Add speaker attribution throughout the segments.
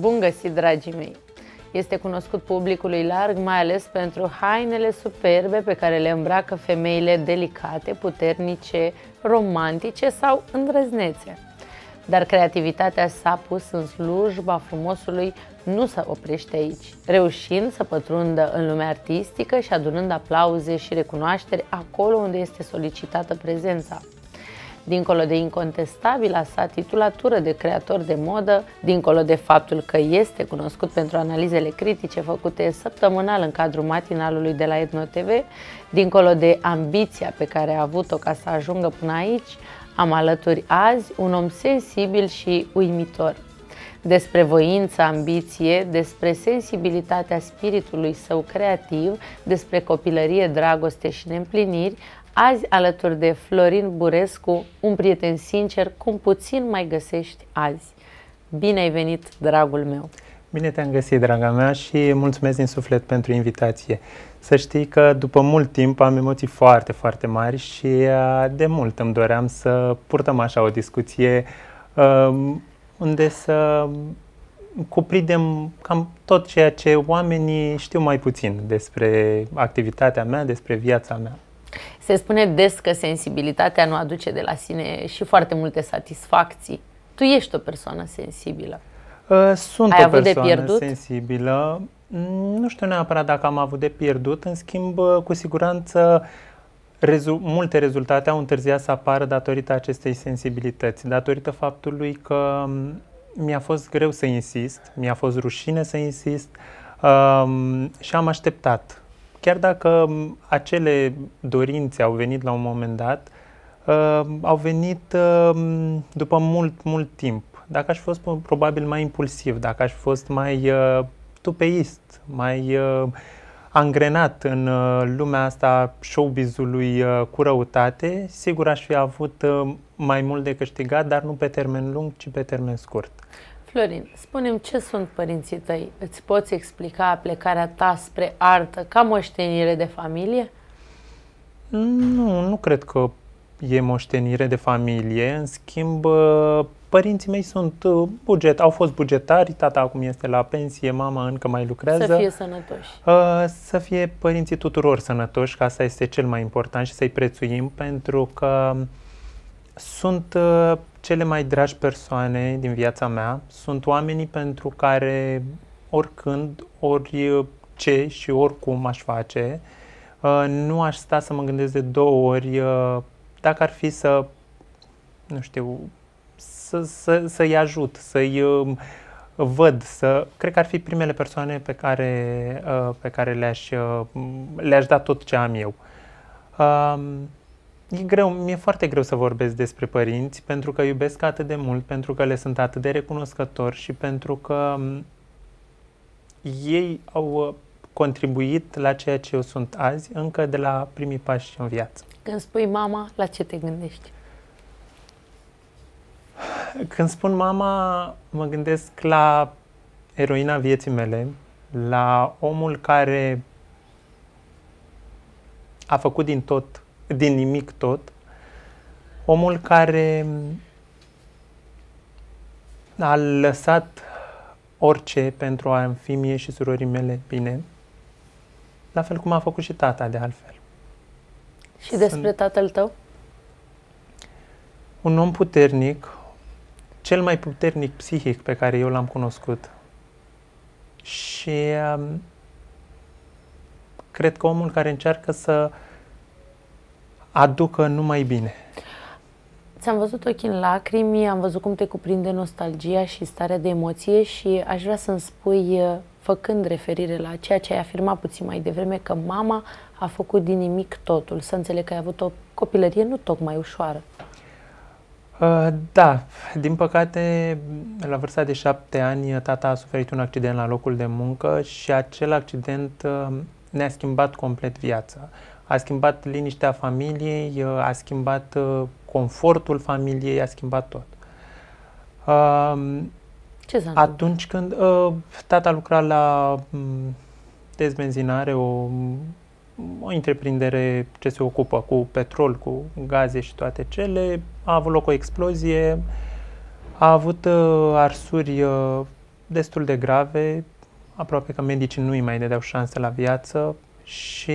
Speaker 1: Bun găsit, dragii mei! Este cunoscut publicului larg, mai ales pentru hainele superbe pe care le îmbracă femeile delicate, puternice, romantice sau îndrăznețe. Dar creativitatea s-a pus în slujba frumosului nu se oprește aici, reușind să pătrundă în lumea artistică și adunând aplauze și recunoaștere acolo unde este solicitată prezența. Dincolo de incontestabila sa titulatură de creator de modă, dincolo de faptul că este cunoscut pentru analizele critice făcute săptămânal în cadrul matinalului de la Etno TV, dincolo de ambiția pe care a avut-o ca să ajungă până aici, am alături azi un om sensibil și uimitor. Despre voință, ambiție, despre sensibilitatea spiritului său creativ, despre copilărie, dragoste și neîmpliniri, azi alături de Florin Burescu, un prieten sincer, cum puțin mai găsești azi. Bine ai venit, dragul meu!
Speaker 2: Bine te-am găsit, draga mea, și mulțumesc din suflet pentru invitație. Să știi că după mult timp am emoții foarte, foarte mari și de mult îmi doream să purtăm așa o discuție unde să cuprindem cam tot ceea ce oamenii știu mai puțin despre activitatea mea, despre viața mea.
Speaker 1: Se spune des că sensibilitatea nu aduce de la sine și foarte multe satisfacții. Tu ești o persoană sensibilă.
Speaker 2: Sunt o persoană sensibilă. Nu știu neapărat dacă am avut de pierdut, în schimb, cu siguranță, multe rezultate au întârziat să apară datorită acestei sensibilități, datorită faptului că mi-a fost greu să insist, mi-a fost rușine să insist și am așteptat. Chiar dacă acele dorințe au venit la un moment dat, au venit după mult timp. Dacă aș fi fost probabil mai impulsiv, dacă aș fi fost mai tupeist, mai angrenat în lumea asta showbiz-ului cu răutate, sigur aș fi avut mai mult de câștigat, dar nu pe termen lung, ci pe termen scurt.
Speaker 1: Florin, spune-mi, ce sunt părinții tăi? Îți poți explica plecarea ta spre artă ca moștenire de familie?
Speaker 2: Nu cred că e moștenire de familie. În schimb, părinții mei au fost bugetari, tata acum este la pensie, mama încă mai lucrează.
Speaker 1: Să fie sănătoși.
Speaker 2: Să fie părinții tuturor sănătoși, că asta este cel mai important și să-i prețuim, pentru că sunt cele mai dragi persoane din viața mea. Sunt oamenii pentru care oricând, orice și oricum aș face, nu aș sta să mă gândesc de două ori dacă ar fi să, nu știu, să-i ajut, să-i văd, cred că ar fi primele persoane pe care le-aș da tot ce am eu. Mi-e foarte greu să vorbesc despre părinți, pentru că iubesc atât de mult, pentru că le sunt atât de recunoscători și pentru că ei au contribuit la ceea ce eu sunt azi, încă de la primii pași în viață.
Speaker 1: Când spui mama, la ce te gândești?
Speaker 2: Când spun mama, mă gândesc la eroina vieții mele, la omul care a făcut din nimic tot, omul care a lăsat orice pentru a-mi fi mie și surorii mele bine, la fel cum a făcut și tata, de altfel.
Speaker 1: Și despre tatăl tău?
Speaker 2: Un om puternic, cel mai puternic psihic pe care eu l-am cunoscut. Și cred că omul care încearcă să aducă numai bine.
Speaker 1: Ți-am văzut ochii în lacrimi, am văzut cum te cuprinde nostalgia și starea de emoție și aș vrea să-mi spui, făcând referire la ceea ce ai afirmat puțin mai devreme, că mama a făcut din nimic totul. Să înțeleg că ai avut o copilărie nu tocmai ușoară.
Speaker 2: Da, din păcate, la vârsta de 7 ani, tata a suferit un accident la locul de muncă și acel accident ne-a schimbat complet viața. A schimbat liniștea familiei, a schimbat confortul familiei, a schimbat tot.
Speaker 1: Ce s-a întâmplat?
Speaker 2: Atunci când tata lucra la dezbenzinare, o întreprindere ce se ocupă cu petrol, cu gaze și toate cele, a avut loc o explozie, a avut arsuri destul de grave, aproape că medicii nu îi mai dădeau șanse la viață și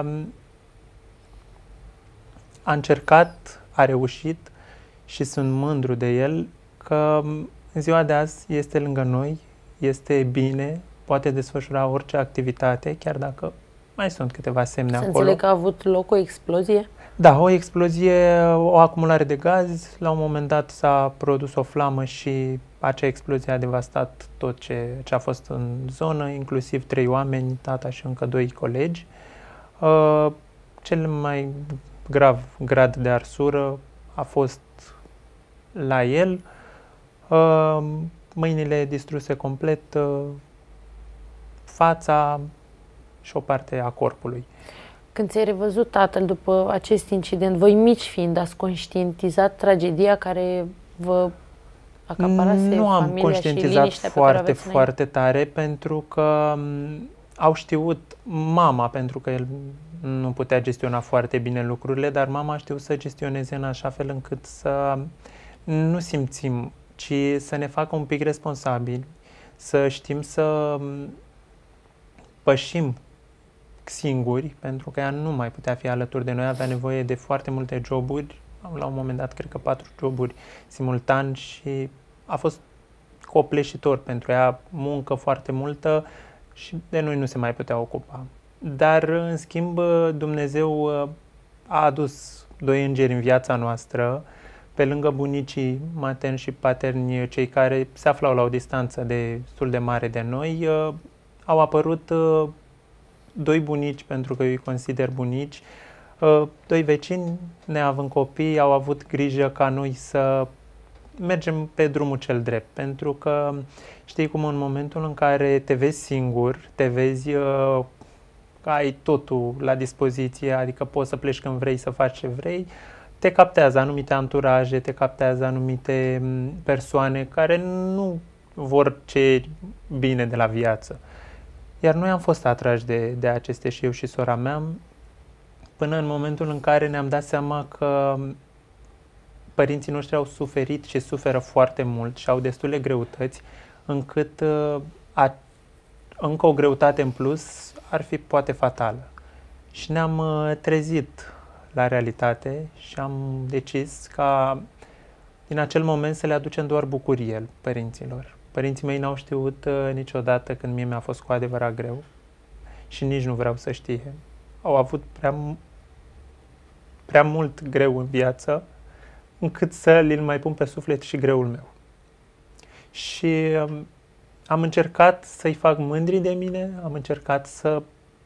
Speaker 2: a încercat, a reușit și sunt mândru de el că în ziua de azi este lângă noi, este bine, poate desfășura orice activitate, chiar dacă mai sunt câteva semne acolo.
Speaker 1: Înțeleg că a avut loc o explozie?
Speaker 2: Da, o explozie, o acumulare de gaz, la un moment dat s-a produs o flamă și acea explozie a devastat tot ce a fost în zonă, inclusiv 3 oameni, tata și încă 2 colegi. Cel mai grav grad de arsură a fost la el, mâinile distruse complet, fața și o parte a corpului.
Speaker 1: Când ți-ai revăzut tatăl după acest incident, voi mici fiind, ați conștientizat tragedia care vă acaparase
Speaker 2: Nu am
Speaker 1: familia
Speaker 2: conștientizat
Speaker 1: și foarte,
Speaker 2: foarte tare, pentru că au știut mama, pentru că el nu putea gestiona foarte bine lucrurile, dar mama a știut să gestioneze în așa fel încât să nu simțim, ci să ne facă un pic responsabili, să știm să pășim singuri, pentru că ea nu mai putea fi alături de noi, avea nevoie de foarte multe joburi, la un moment dat cred că 4 joburi simultan și a fost copleșitor pentru ea, muncă foarte multă și de noi nu se mai putea ocupa. Dar, în schimb, Dumnezeu a adus 2 îngeri în viața noastră, pe lângă bunicii materni și paterni, cei care se aflau la o distanță destul de mare de noi, au apărut 2 bunici, pentru că eu îi consider bunici, 2 vecini, neavând copii, au avut grijă ca noi să mergem pe drumul cel drept, pentru că știi cum în momentul în care te vezi singur, te vezi că ai totul la dispoziție, adică poți să pleci când vrei, să faci ce vrei, te captează anumite anturaje, te captează anumite persoane care nu vor ce bine de la viață. Iar noi am fost atrași de aceste și eu și sora mea, până în momentul în care ne-am dat seama că părinții noștri au suferit și suferă foarte mult și au destule greutăți, încât încă o greutate în plus ar fi poate fatală. Și ne-am trezit la realitate și am decis ca din acel moment să le aducem doar bucurie părinților. Părinții mei n-au știut niciodată când mie mi-a fost cu adevărat greu și nici nu vreau să știe. Au avut prea mult greu în viață încât să li-l mai pun pe suflet și greul meu. Și am încercat să-i fac mândri de mine, am încercat să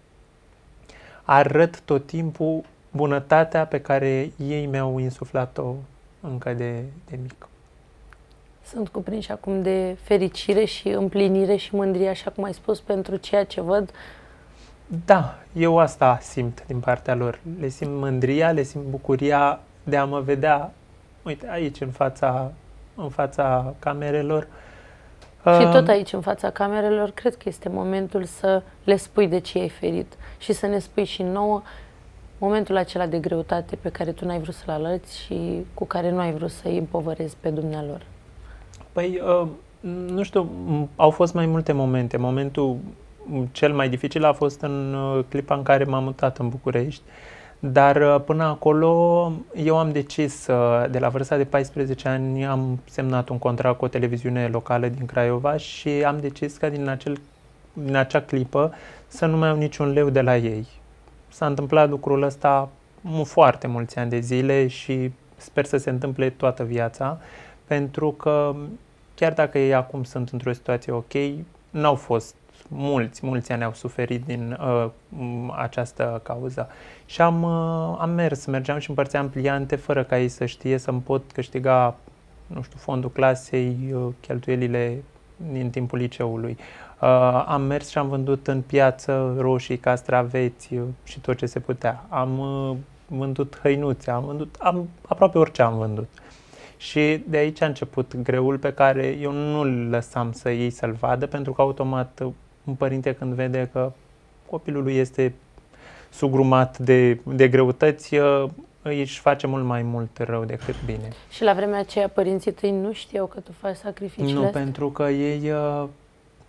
Speaker 2: arăt tot timpul bunătatea pe care ei mi-au insuflat-o încă de mic.
Speaker 1: Sunt cuprinși acum de fericire și împlinire și mândrie, așa cum ai spus, pentru ceea ce văd.
Speaker 2: Da, eu asta simt din partea lor. Le simt mândria, le simt bucuria de a mă vedea, uite, aici în fața camerelor.
Speaker 1: Și tot aici, în fața camerelor, cred că este momentul să le spui de ce ai ferit și să ne spui și nouă momentul acela de greutate pe care tu n-ai vrut să-l alăți și cu care nu ai vrut să-i împovărezi pe dumnealor.
Speaker 2: Păi, nu știu, au fost mai multe momente. Momentul cel mai dificil a fost în clipa în care m-am mutat în București, dar până acolo eu am decis, de la vârsta de 14 ani, am semnat un contract cu o televiziune locală din Craiova și am decis ca din acea clipă să nu mai iau niciun leu de la ei. S-a întâmplat lucrul ăsta foarte mulți ani de zile și sper să se întâmple toată viața, pentru că chiar dacă ei acum sunt într-o situație ok, n-au fost mulți ani au suferit din această cauză. Și mergeam și împărțeam pliante fără ca ei să știe, să-mi pot câștiga, nu știu, fondul clasei, cheltuielile din timpul liceului. Am mers și am vândut în piață roșii, castraveți și tot ce se putea. Am vândut hăinuțe, aproape orice am vândut. Și de aici a început greul pe care eu nu-l lăsam să-l vadă, pentru că automat un părinte când vede că copilul lui este sugrumat de greutăți, își face mult mai mult rău decât bine.
Speaker 1: Și la vremea aceea părinții tăi nu știau că tu faci sacrificiile
Speaker 2: Nu,
Speaker 1: astea?
Speaker 2: pentru că ei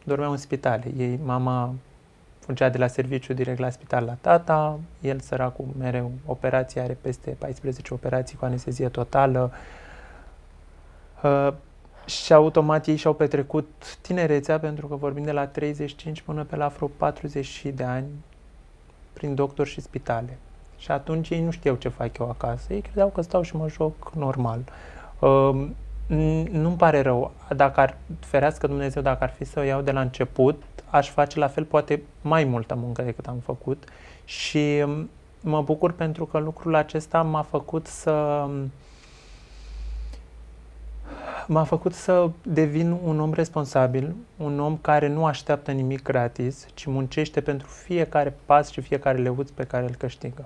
Speaker 2: dormeau în spitale. Ei, mama fugea de la serviciu direct la spital la tata, el săracul mereu operații, are peste 14 operații cu anestezie totală. Și automat ei și-au petrecut tinerețea, pentru că vorbim de la 35 până pe la vreo 40 de ani prin doctori și spitale. Și atunci ei nu știau ce fac eu acasă, ei credeau că stau și mă joc normal. Nu-mi pare rău, ferească Dumnezeu, dacă ar fi să o iau de la început, aș face la fel, poate mai multă muncă decât am făcut, și mă bucur pentru că lucrul acesta m-a făcut să devin un om responsabil, un om care nu așteaptă nimic gratis, ci muncește pentru fiecare pas și fiecare leuț pe care îl câștigă.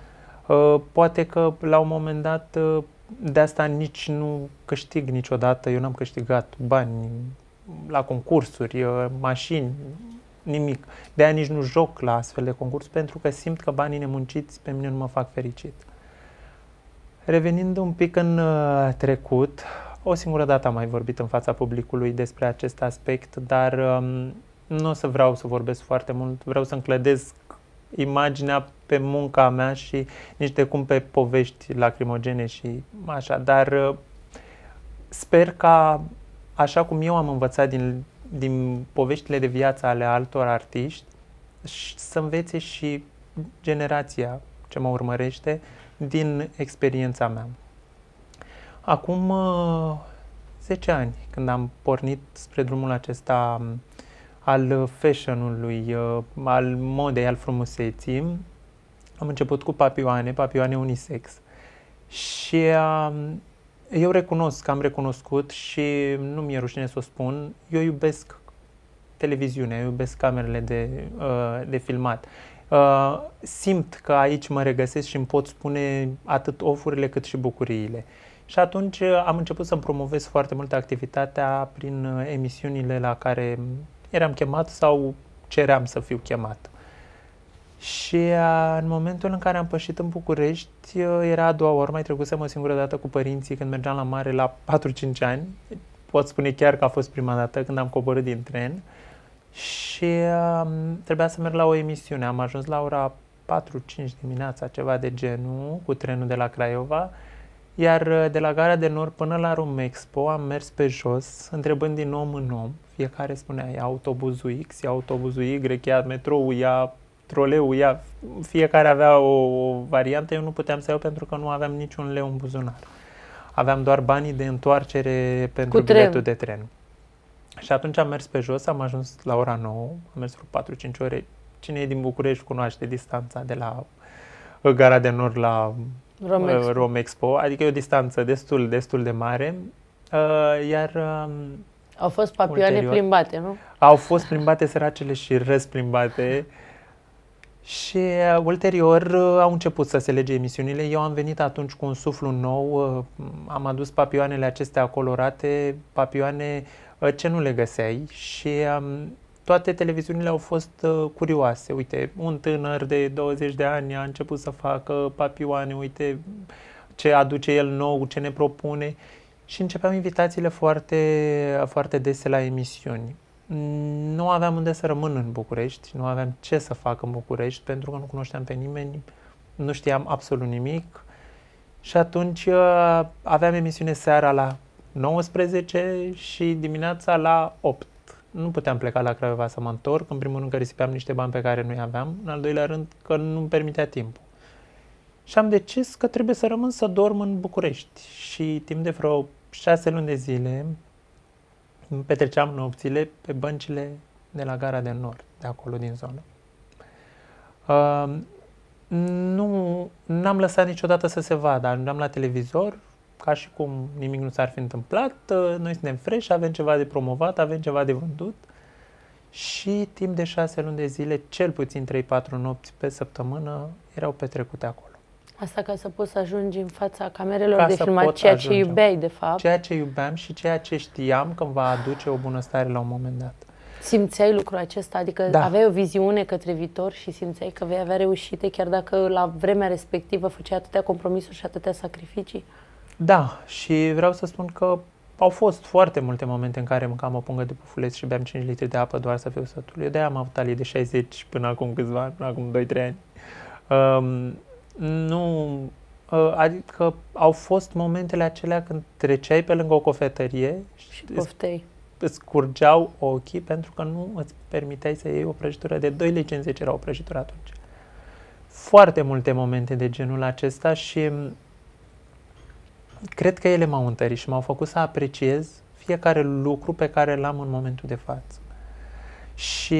Speaker 2: Poate că la un moment dat de asta nici nu câștig niciodată, eu n-am câștigat bani la concursuri, mașini, nimic. De aia nici nu joc la astfel de concurs, pentru că simt că banii nemunciți pe mine nu mă fac fericit. Revenind un pic în trecut, o singură dată am mai vorbit în fața publicului despre acest aspect, dar nu o să vreau să vorbesc foarte mult, vreau să înclădesc imaginea pe munca mea și nici de cum pe povești lacrimogene și așa, dar sper ca, așa cum eu am învățat din poveștile de viață ale altor artiști, să învețe și generația ce mă urmărește din experiența mea. Acum 10 ani, când am pornit spre drumul acesta al fashion-ului, al modei, al frumuseții, am început cu papioane unisex. Și eu recunosc, am recunoscut și nu mi-e rușine să o spun, eu iubesc televiziunea, eu iubesc camerele de filmat. Simt că aici mă regăsesc și îmi pot spune atât ofurile cât și bucuriile. Și atunci am început să-mi promovez foarte mult activitatea prin emisiunile la care eram chemat sau ceream să fiu chemat. Și în momentul în care am pășit în București, era a doua oară, mai trecusem o singură dată cu părinții când mergeam la mare la 4-5 ani. Pot spune chiar că a fost prima dată când am coborât din tren. Și trebuia să merg la o emisiune. Am ajuns la ora 4-5 dimineața, ceva de genul, cu trenul de la Craiova. Iar de la Gara de Nord până la Romexpo am mers pe jos, întrebând din om în om. Fiecare spunea, ia autobuzul X, ia autobuzul Y, ia metroul, ia troleul, ia... Fiecare avea o variantă, eu nu puteam să iau pentru că nu aveam niciun leu în buzunar. Aveam doar banii de întoarcere pentru biletul de tren. Și atunci am mers pe jos, am ajuns la ora 9, am mers vreo 4-5 ore. Cine e din București cunoaște distanța de la Gara de Nord la Romexpo, adică e o distanță destul de mare, iar
Speaker 1: au fost papioane plimbate, nu?
Speaker 2: Au fost plimbate săracele și răsplimbate și ulterior au început să se lege emisiunile. Eu am venit atunci cu un suflu nou, am adus papioanele acestea colorate, papioane ce nu le găseai și toate televiziunile au fost curioase. Uite, un tânăr de 20 de ani a început să facă papioane, uite ce aduce el nou, ce ne propune. Și începeam invitațiile foarte, foarte dese la emisiuni. Nu aveam unde să rămân în București, nu aveam ce să fac în București, pentru că nu cunoșteam pe nimeni, nu știam absolut nimic. Și atunci aveam emisiune seara la 19 și dimineața la 8. Nu puteam pleca la Craiova să mă întorc, în primul rând că risipeam niște bani pe care nu-i aveam, în al doilea rând că nu-mi permitea timpul. Și am decis că trebuie să rămân să dorm în București și timp de vreo 6 luni de zile petreceam nopțile pe băncile de la Gara de Nord, de acolo din zonă. N-am lăsat niciodată să se vadă, ajungeam la televizor, ca și cum nimic nu s-ar fi întâmplat, noi suntem fresh, avem ceva de promovat, avem ceva de vândut și timp de 6 luni de zile, cel puțin 3-4 nopți pe săptămână, erau petrecute acolo.
Speaker 1: Asta ca să poți să ajungi în fața camerelor de filmat, ceea ce iubeai de fapt.
Speaker 2: Ceea ce iubeam și ceea ce știam că îmi va aduce o bunăstare la un moment dat.
Speaker 1: Simțeai lucrul acesta? Adică aveai o viziune către viitor și simțeai că vei avea reușite, chiar dacă la vremea respectivă făceai atâtea compromisuri și atâtea sacrificii?
Speaker 2: Da, și vreau să spun că au fost foarte multe momente în care mâncam o pungă de pufuleț și beam 5 litri de apă doar să fiu sătul. Eu de-aia am avut talie de 60 până acum câțiva ani, până acum 2-3 ani. Nu, adică au fost momentele acelea când treceai pe lângă o cofetărie
Speaker 1: și poftei.
Speaker 2: Îți curgeau ochii pentru că nu îți permiteai să iei o prăjitură de 2,50 lei, era o prăjitură atunci. Foarte multe momente de genul acesta și cred că ele m-au întărit și m-au făcut să apreciez fiecare lucru pe care l-am în momentul de față. Și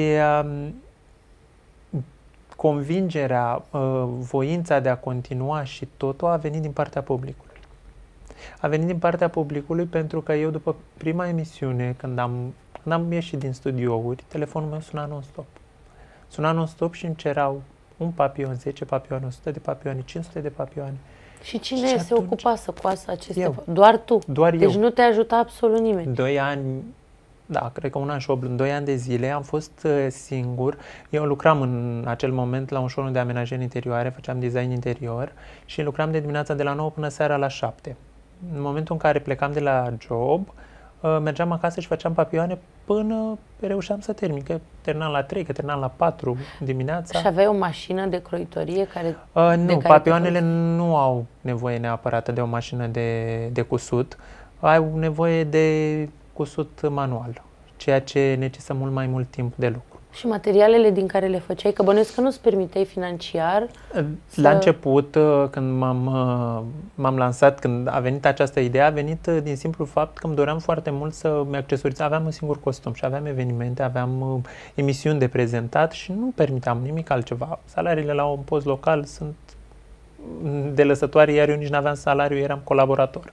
Speaker 2: convingerea, voința de a continua și totul a venit din partea publicului. A venit din partea publicului pentru că eu, după prima emisiune, când am ieșit din studiouri, telefonul meu suna non-stop. Suna non-stop și îmi cerau un papion, 10 papioane, 100 de papioane, 500 de papioane.
Speaker 1: Și cine se ocupa să coasă aceste
Speaker 2: eu.
Speaker 1: Doar tu?
Speaker 2: Doar
Speaker 1: deci
Speaker 2: eu.
Speaker 1: Nu te ajuta absolut nimeni?
Speaker 2: 2 ani, da, cred că 1 an și 8 luni, 2 ani de zile am fost singur. Eu lucram în acel moment la un showroom de amenajări interioare, făceam design interior și lucram de dimineața de la 9 până seara la 7. În momentul în care plecam de la job, mergeam acasă și făceam papioane până reușeam să termin. Că terminam la 3, că terminam la 4 dimineața.
Speaker 1: Și aveai o mașină de croitorie care...
Speaker 2: Nu, papioanele nu au nevoie neapărat de o mașină de cusut. Ai nevoie de cusut manual, ceea ce necesită mult mai mult timp de lucru.
Speaker 1: Și materialele din care le făceai, că bănuiesc că nu-ți permiteai financiar?
Speaker 2: La început, când m-am lansat, când a venit această idee, a venit din simplu fapt că îmi doream foarte mult să-mi accesorizez. Aveam un singur costum și aveam evenimente, aveam emisiuni de prezentat și nu permiteam nimic altceva. Salariile la un post local sunt de lăsătoare, iar eu nici n-aveam salariu, eram colaborator.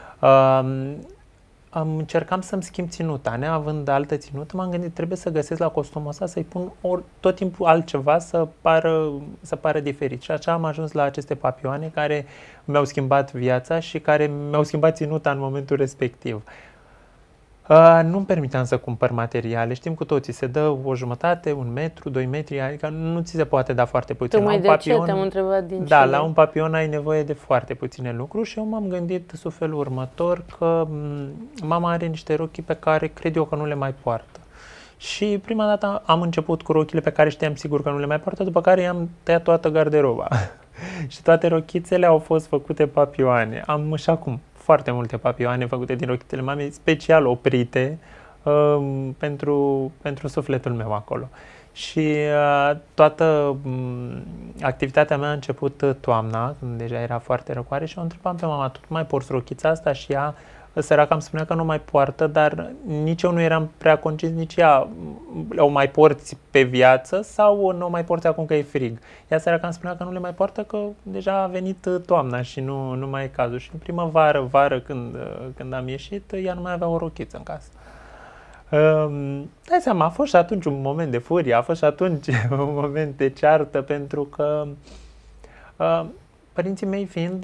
Speaker 2: Încercam să-mi schimb ținuta, neavând altă ținută, m-am gândit, trebuie să găsesc la costumul ăsta, să-i pun tot timpul altceva să pară diferit. Și așa am ajuns la aceste papioane care mi-au schimbat viața și care mi-au schimbat ținuta în momentul respectiv. Nu-mi permiteam să cumpăr materiale, știm cu toții, se dă o jumătate, 1 metru, 2 metri, adică nu ți se poate da foarte puțin.
Speaker 1: Tocmai de ce te-am întrebat din
Speaker 2: Da, la un papion ai nevoie de foarte puține lucruri și eu m-am gândit sub felul următor că mama are niște rochii pe care cred eu că nu le mai poartă. Și prima dată am început cu rochile pe care știam sigur că nu le mai poartă, după care i-am tăiat toată garderoba. Și toate rochițele au fost făcute papioane. Am și acum foarte multe papioane făcute din rochitele mamei, special oprite pentru sufletul meu acolo. Și toată activitatea mea a început toamna, când deja era foarte răcoare și o întrebam pe mama, tu mai porți rochița asta? Și ea, săraca, îmi spunea că nu mai poartă, dar nici eu nu eram prea concis, nici ea, o mai porți pe viață sau nu o mai porți acum că e frig? Ea, săraca, îmi spunea că nu le mai poartă, că deja a venit toamna și nu mai e cazul. Și în primăvară, când am ieșit, ea nu mai avea o rochiță în casă. Dai seama, a fost și atunci un moment de furie, a fost și atunci un moment de ceartă, pentru că părinții mei fiind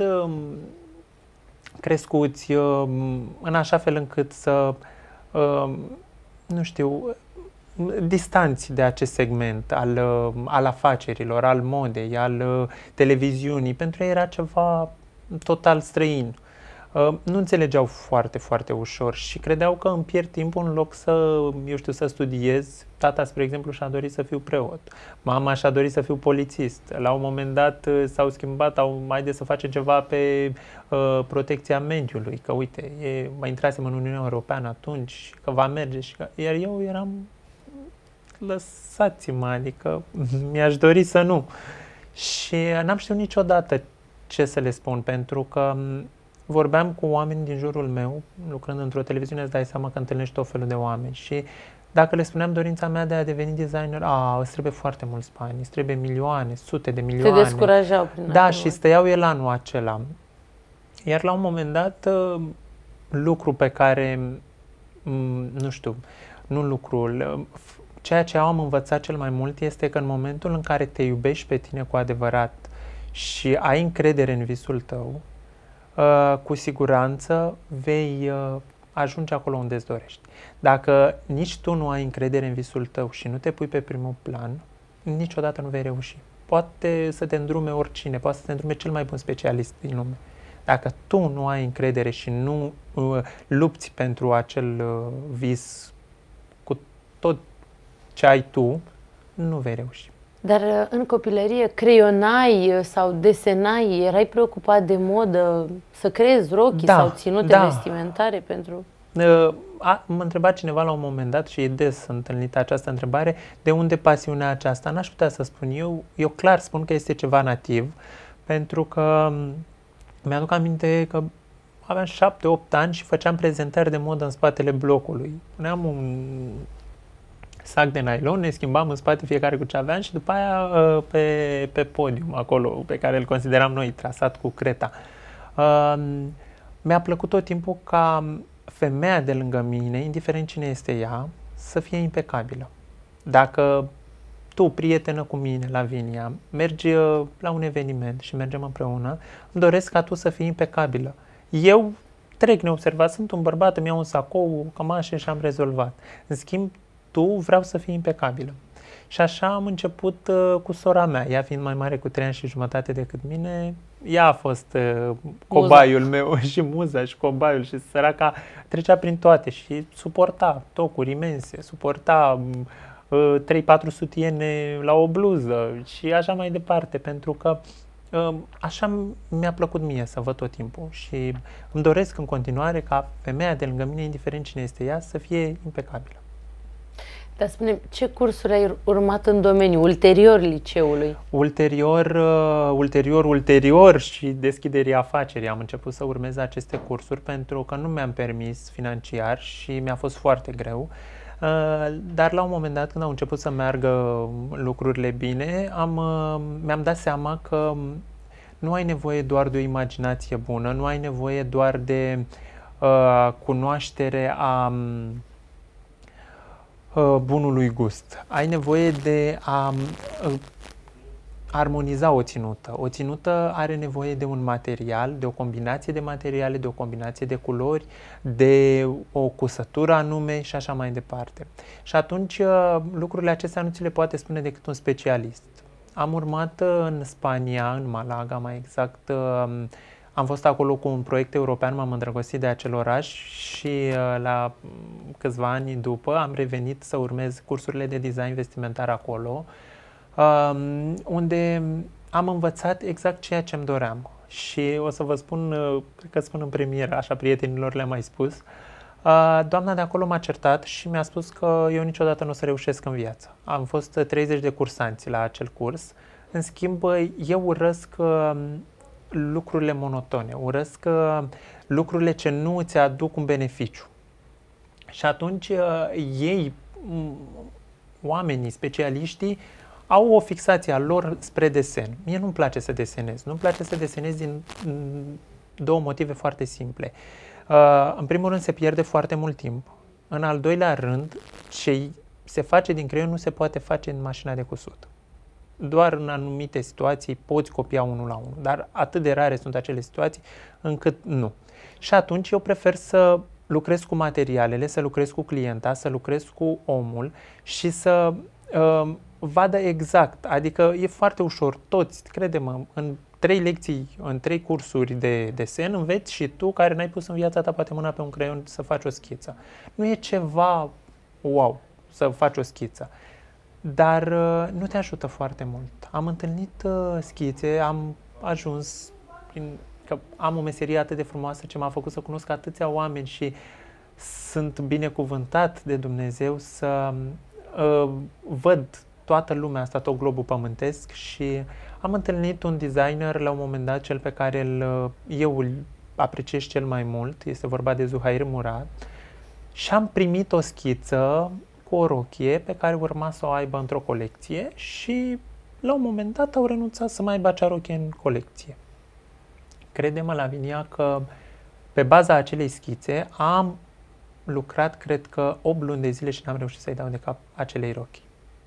Speaker 2: crescuți în așa fel încât să, nu știu, distanți de acest segment al afacerilor, al modei, al televiziunii, pentru ei era ceva total străin. Nu înțelegeau foarte, foarte ușor și credeau că îmi pierd timpul în loc să studiez. Tata, spre exemplu, și-a dorit să fiu preot. Mama și-a dorit să fiu polițist. La un moment dat s-au schimbat, haide să facem ceva pe protecția mediului, că uite, mai intrasem în Uniunea Europeană atunci și că va merge. Iar eu eram, lăsați-mă, adică mi-aș dori să nu. Și n-am știut niciodată ce să le spun, pentru că vorbeam cu oameni din jurul meu, lucrând într-o televiziune, îți dai seama că întâlnești tot felul de oameni și dacă le spuneam dorința mea de a deveni designer, îți trebuie foarte mulți bani, îți trebuie milioane, sute de milioane.
Speaker 1: Te descurajau prin
Speaker 2: Da, și stăiau elanul acela. Iar la un moment dat, lucru pe care, nu știu, nu lucrul, ceea ce am învățat cel mai mult este că în momentul în care te iubești pe tine cu adevărat și ai încredere în visul tău, cu siguranță vei ajunge acolo unde îți dorești. Dacă nici tu nu ai încredere în visul tău și nu te pui pe primul plan, niciodată nu vei reuși. Poate să te îndrume oricine, poate să te îndrume cel mai bun specialist din lume. Dacă tu nu ai încredere și nu lupți pentru acel vis cu tot ce ai tu, nu vei reuși.
Speaker 1: Dar în copilărie creionai sau desenai, erai preocupat de modă, să creezi rochii sau ținute vestimentare pentru...
Speaker 2: M-a întrebat cineva la un moment dat și e des întâlnită această întrebare, de unde pasiunea aceasta? N-aș putea să spun eu clar spun că este ceva nativ, pentru că mi-aduc aminte că aveam 7-8 ani și făceam prezentări de modă în spatele blocului. Puneam un sac de nylon, ne schimbam în spate fiecare cu ce aveam și după aia pe podium acolo, pe care îl consideram noi trasat cu creta. Mi-a plăcut tot timpul ca femeia de lângă mine, indiferent cine este ea, să fie impecabilă. Dacă tu, prietenă cu mine la Vinia, mergi la un eveniment și mergem împreună, îmi doresc ca tu să fii impecabilă. Eu trec neobservat, sunt un bărbat, îmi iau un sacou, o cămașă și am rezolvat. În schimb, tu vreau să fii impecabilă. Și așa am început cu sora mea, ea fiind mai mare cu 3 ani și jumătate decât mine, ea a fost cobaiul meu și muza și cobaiul și săraca trecea prin toate și suporta tocuri imense, suporta 3-4 sutiene la o bluză și așa mai departe, pentru că așa mi-a plăcut mie să văd tot timpul și îmi doresc în continuare ca femeia de lângă mine, indiferent cine este ea, să fie impecabilă.
Speaker 1: Dar spune, ce cursuri ai urmat în domeniu, ulterior liceului?
Speaker 2: Ulterior și deschiderii afacerii am început să urmez aceste cursuri pentru că nu mi-am permis financiar și mi-a fost foarte greu. Dar la un moment dat, când au început să meargă lucrurile bine, mi-am dat seama că nu ai nevoie doar de o imaginație bună, nu ai nevoie doar de cunoaștere a bunului gust. Ai nevoie de a armoniza o ținută. O ținută are nevoie de un material, de o combinație de materiale, de o combinație de culori, de o cusătură anume și așa mai departe. Și atunci lucrurile acestea nu ți le poate spune decât un specialist. Am urmat în Spania, în Malaga mai exact, am fost acolo cu un proiect european, m-am îndrăgostit de acel oraș și la câțiva ani după am revenit să urmez cursurile de design vestimentar acolo, unde am învățat exact ceea ce îmi doream. Și o să vă spun, cred că spun în premieră, așa prietenilor le-am mai spus, doamna de acolo m-a certat și mi-a spus că eu niciodată nu o să reușesc în viață. Am fost 30 de cursanți la acel curs, în schimb eu urăsc lucrurile monotone, urăsc lucrurile ce nu îți aduc un beneficiu. Și atunci ei, oamenii, specialiștii, au o fixație a lor spre desen. Mie nu-mi place să desenez. Nu-mi place să desenez din două motive foarte simple. În primul rând se pierde foarte mult timp. În al doilea rând, ce se face din creion nu se poate face în mașina de cusut. Doar în anumite situații poți copia unul la unul, dar atât de rare sunt acele situații încât nu. Și atunci eu prefer să lucrez cu materialele, să lucrez cu clienta, să lucrez cu omul și să vadă exact. Adică e foarte ușor, toți, crede-mă, în 3 lecții, în 3 cursuri de desen înveți și tu, care n-ai pus în viața ta poate mâna pe un creion, să faci o schiță. Nu e ceva wow să faci o schiță, dar nu te ajută foarte mult. Am întâlnit schițe, am ajuns, că am o meserie atât de frumoasă ce m-a făcut să cunosc atâția oameni și sunt binecuvântat de Dumnezeu să văd toată lumea asta, tot globul pământesc, și am întâlnit un designer la un moment dat, cel pe care eu îl apreciez cel mai mult, este vorba de Zuhair Murad, și am primit o schiță cu o rochie pe care urma să o aibă într-o colecție și la un moment dat au renunțat să mai aibă acea rochie în colecție. Crede-mă, Lavinia, că pe baza acelei schițe am lucrat, cred că 8 luni de zile și n-am reușit să-i dau de cap acelei rochii.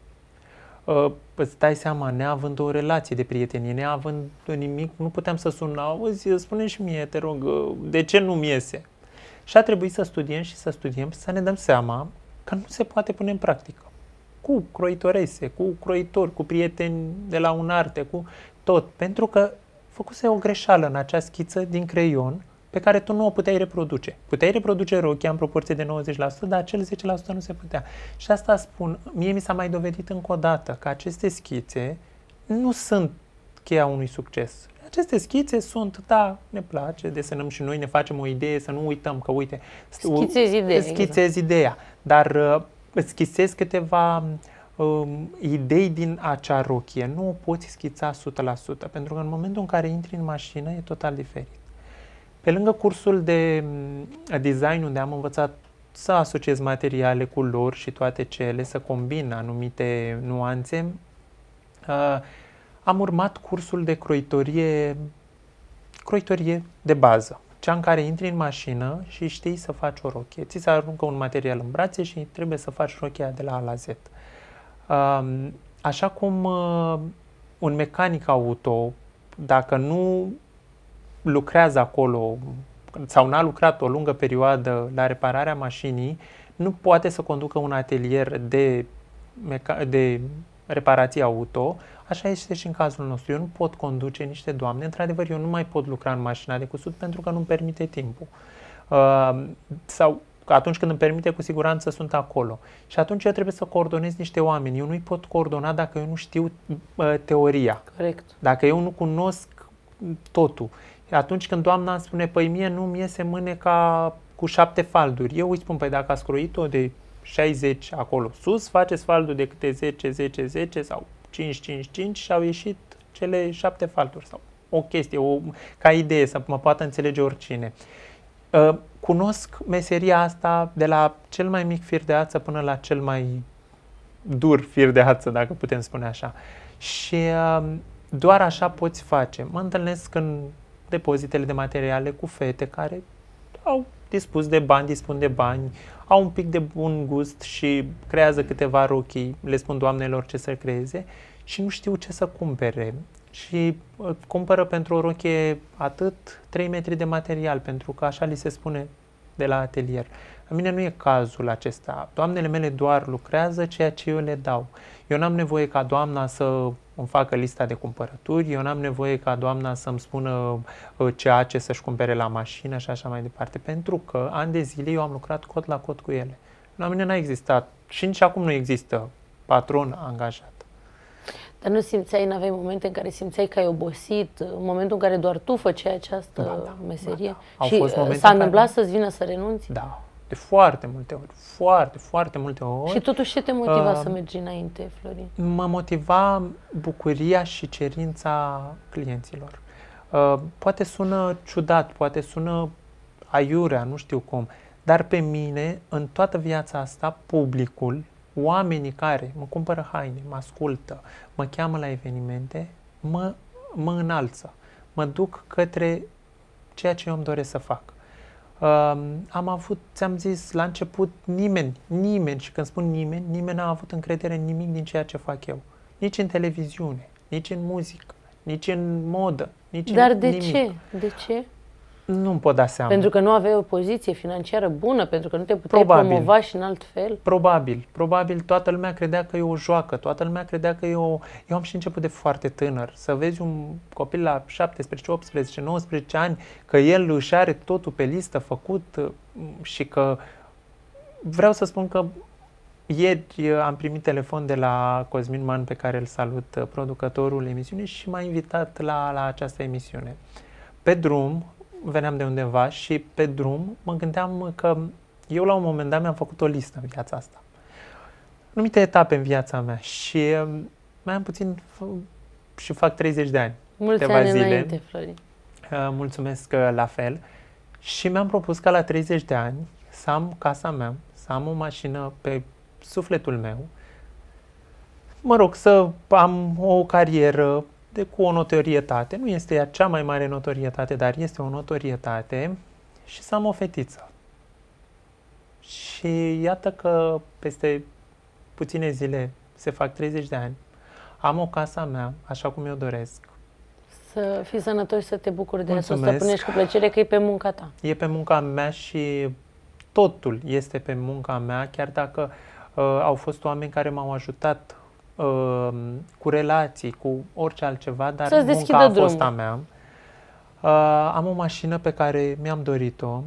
Speaker 2: Îți dai seama, neavând o relație de prietenie, neavând nimic, nu puteam să sun, auzi, spune și mie, te rog, de ce nu-mi iese? Și a trebuit să studiem și să studiem, să ne dăm seama că nu se poate pune în practică. Cu croitorese, cu croitori, cu prieteni de la Unarte, cu tot. Pentru că făcuse o greșeală în acea schiță din creion pe care tu nu o puteai reproduce. Puteai reproduce rochia în proporție de 90%, dar acel 10% nu se putea. Și asta spun, mie mi s-a mai dovedit încă o dată că aceste schițe nu sunt cheia unui succes. Aceste schițe sunt, da, ne place, desenăm și noi, ne facem o idee, să nu uităm că, uite,
Speaker 1: schițezi
Speaker 2: ideea, dar schițezi câteva idei din acea rochie. Nu o poți schița 100%, pentru că în momentul în care intri în mașină e total diferit. Pe lângă cursul de design, unde am învățat să asociez materiale, culori și toate cele, să combin anumite nuanțe, am urmat cursul de croitorie de bază, cea în care intri în mașină și știi să faci o rochie. Ți se aruncă un material în brațe și trebuie să faci rochia de la A la Z. Așa cum un mecanic auto, dacă nu lucrează acolo sau n-a lucrat o lungă perioadă la repararea mașinii, nu poate să conducă un atelier de reparație auto. Așa este și în cazul nostru. Eu nu pot conduce niște doamne. Într-adevăr, eu nu mai pot lucra în mașina de cusut pentru că nu-mi permite timpul. Sau atunci când îmi permite, cu siguranță sunt acolo. Și atunci eu trebuie să coordonez niște oameni. Eu nu-i pot coordona dacă eu nu știu teoria.
Speaker 1: Corect.
Speaker 2: Dacă eu nu cunosc totul. Atunci când doamna îmi spune, păi mie nu-mi iese mâneca cu 7 falduri, eu îi spun, păi dacă ați croit-o de 60 acolo sus, faceți faldul de câte 10, 10, 10 sau 5, 5, 5 și au ieșit cele 7 falduri. Sau o chestie, ca idee, să mă poată înțelege oricine. Cunosc meseria asta de la cel mai mic fir de ață până la cel mai dur fir de ață, dacă putem spune așa. Și doar așa poți face. Mă întâlnesc în depozitele de materiale cu fete care au dispun de bani, au un pic de bun gust și creează câteva rochii, le spun doamnelor ce să creeze și nu știu ce să cumpere. Și cumpără pentru o rochie atât 3 metri de material, pentru că așa li se spune de la atelier. La mine nu e cazul acesta. Doamnele mele doar lucrează ceea ce eu le dau. Eu n-am nevoie ca doamna să îmi facă lista de cumpărături, eu n-am nevoie ca doamna să-mi spună ce să-și cumpere la mașină și așa mai departe, pentru că ani de zile eu am lucrat cot la cot cu ele. La mine n-a existat și nici acum nu există patron angajat.
Speaker 1: Dar nu simțeai, n-aveai momente în care simțeai că ai obosit, în momentul în care doar tu făceai această meserie?
Speaker 2: Da.
Speaker 1: Și s-a întâmplat să-ți vină să renunți?
Speaker 2: Da, de foarte multe ori, foarte multe ori.
Speaker 1: Și totuși ce te motiva să mergi înainte, Florin?
Speaker 2: Mă motiva bucuria și cerința clienților. Poate sună ciudat, poate sună aiurea, nu știu cum, dar pe mine, în toată viața asta, publicul, oamenii care mă cumpără haine, mă ascultă, mă cheamă la evenimente, mă înalță, mă duc către ceea ce eu îmi doresc să fac. Am avut, ți-am zis, la început nimeni, și când spun nimeni n-a avut încredere în nimic din ceea ce fac eu. Nici în televiziune, nici în muzică, nici în modă, nici
Speaker 1: Dar
Speaker 2: în nimic.
Speaker 1: ce? De ce?
Speaker 2: Nu-mi pot da seama.
Speaker 1: Pentru că nu aveai o poziție financiară bună, pentru că nu te puteai promova și în alt fel?
Speaker 2: Probabil toată lumea credea că e o joacă, toată lumea credea că eu am și început de foarte tânăr. Să vezi un copil la 17, 18, 19 ani, că el își are totul pe listă făcut și că vreau să spun că ieri am primit telefon de la Cosmin Man, pe care îl salut, producătorul emisiunii, și m-a invitat la această emisiune. Pe drum, veneam de undeva și pe drum mă gândeam că eu la un moment dat mi-am făcut o listă în viața asta. Anumite etape în viața mea și mai am puțin și fac 30 de ani.
Speaker 1: Mulți ani înainte, Florin.
Speaker 2: Mulțumesc la fel. Și mi-am propus ca la 30 de ani să am casa mea, să am o mașină pe sufletul meu, mă rog, să am o carieră cu o notorietate, nu este ea cea mai mare notorietate, dar este o notorietate, și să am o fetiță. Și iată că peste puține zile se fac 30 de ani, am o casa mea, așa cum eu doresc.
Speaker 1: Să fii sănătos și să te bucuri de asta, să stăpânești cu plăcere, că e pe munca ta.
Speaker 2: E pe munca mea și totul este pe munca mea, chiar dacă au fost oameni care m-au ajutat cu relații, cu orice altceva, dar munca a fost a mea. Am o mașină pe care mi-am dorit-o.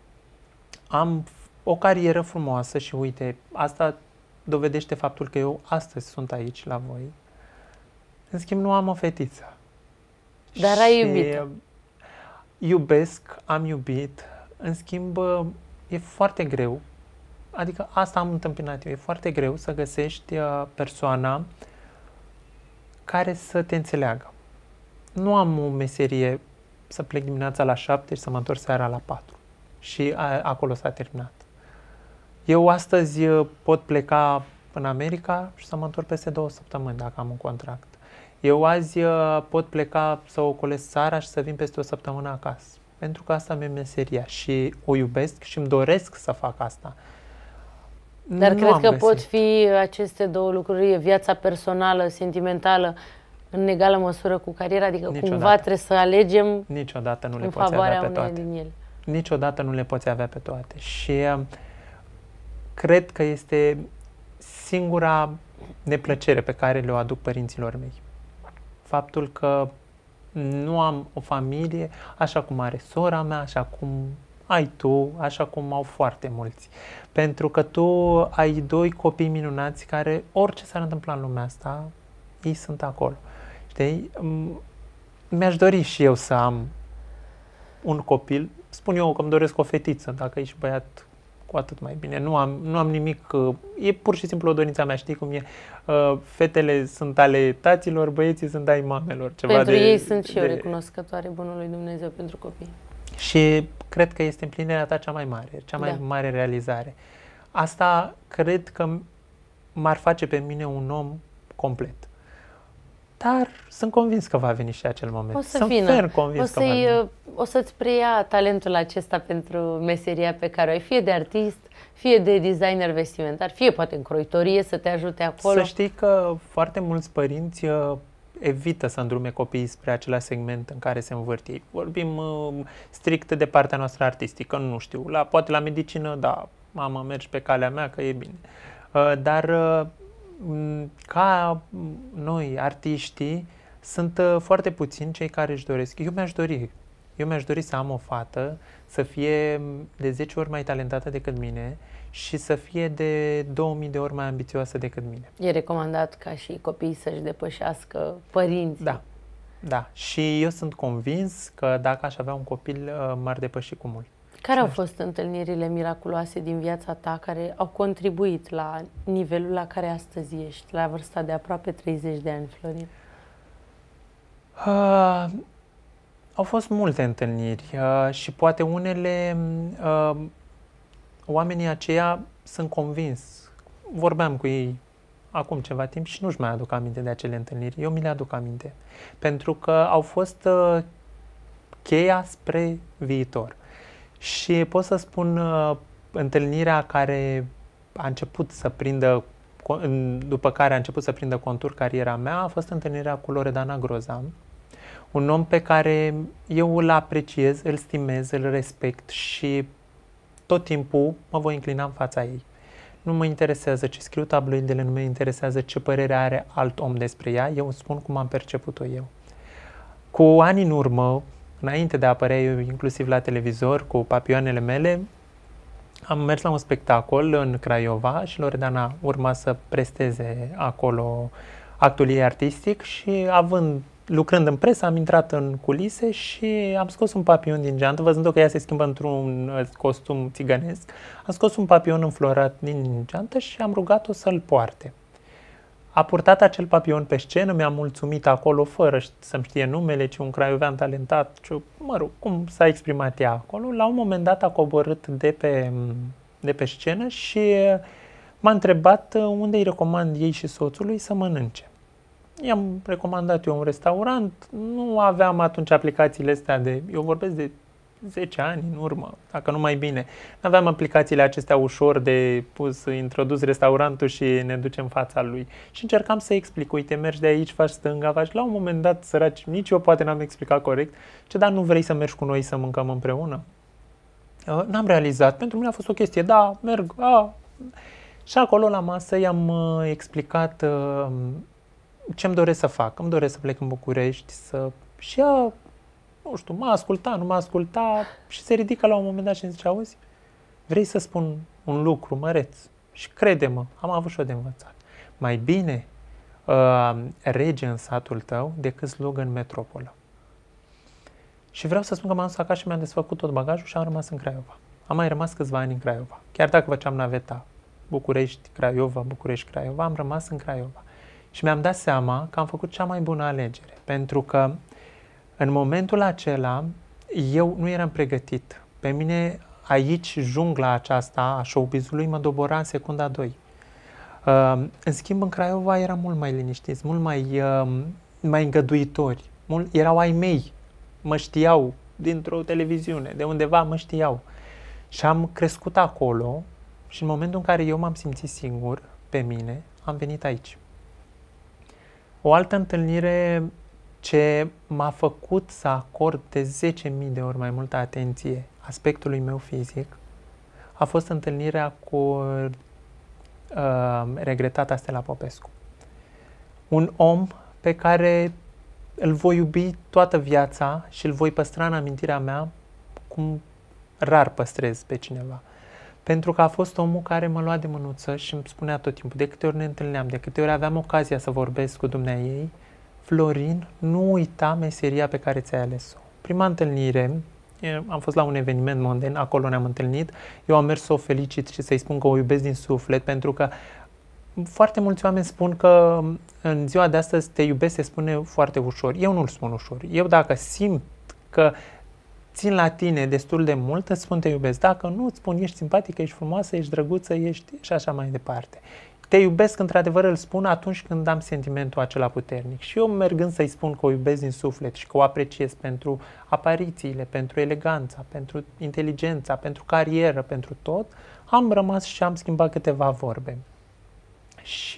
Speaker 2: Am o carieră frumoasă și uite, asta dovedește faptul că eu astăzi sunt aici la voi. În schimb, nu am o fetiță.
Speaker 1: Dar ai iubit.
Speaker 2: Iubesc, am iubit. În schimb, e foarte greu. Adică asta am întâmpinat eu. E foarte greu să găsești persoana care să te înțeleagă. Nu am o meserie să plec dimineața la 7 și să mă întorc seara la 4. Și acolo s-a terminat. Eu astăzi pot pleca în America și să mă întorc peste 2 săptămâni dacă am un contract. Eu azi pot pleca să ocolesc țara și să vin peste 1 săptămână acasă. Pentru că asta mi-e meseria și o iubesc și îmi doresc să fac asta.
Speaker 1: Dar nu cred că pot fi aceste două lucruri, viața personală, sentimentală, în egală măsură cu cariera? Adică niciodată. Cumva trebuie să alegem
Speaker 2: niciodată nu le poți avea pe toate.
Speaker 1: Din ele.
Speaker 2: Niciodată nu le poți avea pe toate. Și cred că este singura neplăcere pe care le-o aduc părinților mei. Faptul că nu am o familie așa cum are sora mea, așa cum ai tu, așa cum au foarte mulți. Pentru că tu ai 2 copii minunați care, orice s-ar întâmpla în lumea asta, ei sunt acolo. Știi? Mi-aș dori și eu să am un copil. Spun eu că îmi doresc o fetiță, dacă ești băiat, cu atât mai bine. Nu am nimic, e pur și simplu o dorință a mea, știi cum e? Fetele sunt ale taților, băieții sunt ai mamelor.
Speaker 1: Pentru ei sunt și eu recunoscătoare bunului Dumnezeu pentru copii.
Speaker 2: Și cred că este împlinirea ta cea mai mare, cea mai mare realizare. Asta cred că m-ar face pe mine un om complet. Dar sunt convins că va veni și acel moment. Sunt ferm convins că va veni.
Speaker 1: O să-ți preia talentul acesta pentru meseria pe care o ai, fie de artist, fie de designer vestimentar, fie poate în croitorie să te ajute acolo.
Speaker 2: Să știi că foarte mulți părinți evită să îndrume copiii spre acela segment în care se învârt ei. Vorbim strict de partea noastră artistică, nu știu. Poate la medicină, da, mama, mergi pe calea mea că e bine. Dar ca noi, artiștii, sunt foarte puțini cei care își doresc. Eu mi-aș dori să am o fată să fie de 10 ori mai talentată decât mine și să fie de 2000 de ori mai ambițioasă decât mine.
Speaker 1: E recomandat ca și copiii să-și depășească părinții.
Speaker 2: Da, da. Și eu sunt convins că dacă aș avea un copil, m-ar depăși cu mult.
Speaker 1: Care au fost întâlnirile miraculoase din viața ta care au contribuit la nivelul la care astăzi ești, la vârsta de aproape 30 de ani, Florin?
Speaker 2: Au fost multe întâlniri și poate unele, oamenii aceia sunt convins. Vorbeam cu ei acum ceva timp și nu-și mai aduc aminte de acele întâlniri. Eu mi le aduc aminte. Pentru că au fost cheia spre viitor. Și pot să spun întâlnirea care a început să prindă, după care a început să prindă contur cariera mea, a fost întâlnirea cu Loredana Groza. Un om pe care eu îl apreciez, îl stimez, îl respect și tot timpul mă voi înclina în fața ei. Nu mă interesează ce scriu tabloidele, nu mă interesează ce părere are alt om despre ea, eu spun cum am perceput-o eu. Cu ani în urmă, înainte de a apărea eu inclusiv la televizor cu papioanele mele, am mers la un spectacol în Craiova și Loredana urma să presteze acolo actul ei artistic și lucrând în presă, am intrat în culise și am scos un papion din geantă, văzând că ea se schimbă într-un costum țigănesc, am scos un papion înflorat din geantă și am rugat-o să-l poarte. A purtat acel papion pe scenă, mi-a mulțumit acolo fără să-mi știe numele, ci un craiovean talentat, mă rog, cum s-a exprimat ea acolo. La un moment dat a coborât de pe scenă și m-a întrebat unde îi recomand ei și soțului să mănânce. I-am recomandat eu un restaurant, nu aveam atunci aplicațiile astea eu vorbesc de 10 ani în urmă, dacă nu mai bine. Nu aveam aplicațiile acestea ușor de introdus restaurantul și ne ducem în fața lui. Și încercam să explic, uite, mergi de aici, faci stânga, faci. La un moment dat, săraci, nici eu poate n-am explicat corect. Dar nu vrei să mergi cu noi să mâncăm împreună? N-am realizat. Pentru mine a fost o chestie, da, merg, Și acolo la masă i-am explicat ce îmi doresc să fac. Îmi doresc să plec în București și ea nu știu, m-a ascultat, nu m-a ascultat și se ridică la un moment dat și îmi zice, auzi, vrei să spun un lucru măreț? Și crede-mă, am avut și-o de învățat. Mai bine rege în satul tău decât slugă în metropolă. Și vreau să spun că m-am dus acasă și mi-am desfăcut tot bagajul și am rămas în Craiova. Am mai rămas câțiva ani în Craiova. Chiar dacă făceam naveta București-Craiova, București-Craiova, am rămas în Craiova. Și mi-am dat seama că am făcut cea mai bună alegere. Pentru că în momentul acela eu nu eram pregătit. Pe mine aici jungla aceasta a showbiz-ului mă dobora în secunda 2. În schimb, în Craiova eram mult mai liniștiți, mult mai îngăduitori. Erau ai mei, mă știau dintr-o televiziune, de undeva mă știau. Și am crescut acolo și în momentul în care eu m-am simțit singur pe mine, am venit aici. O altă întâlnire ce m-a făcut să acord de 10.000 de ori mai multă atenție aspectului meu fizic a fost întâlnirea cu regretata Stella Popescu. Un om pe care îl voi iubi toată viața și îl voi păstra în amintirea mea cum rar păstrez pe cineva. Pentru că a fost omul care mă lua de mânuță și îmi spunea tot timpul, de câte ori ne întâlneam, de câte ori aveam ocazia să vorbesc cu dumneaei, Florin, nu uita meseria pe care ți-ai ales-o. Prima întâlnire, am fost la un eveniment monden, acolo ne-am întâlnit, eu am mers să o felicit și să-i spun că o iubesc din suflet, pentru că foarte mulți oameni spun că în ziua de astăzi te iubesc se spune foarte ușor. Eu nu-l spun ușor. Eu dacă simt că țin la tine destul de mult, îți spun te iubesc. Dacă nu, îți spun ești simpatică, ești frumoasă, ești drăguță, ești și așa mai departe. Te iubesc, într-adevăr, îl spun atunci când am sentimentul acela puternic. Și eu mergând să-i spun că o iubesc din suflet și că o apreciez pentru aparițiile, pentru eleganța, pentru inteligența, pentru carieră, pentru tot, am rămas și am schimbat câteva vorbe. Și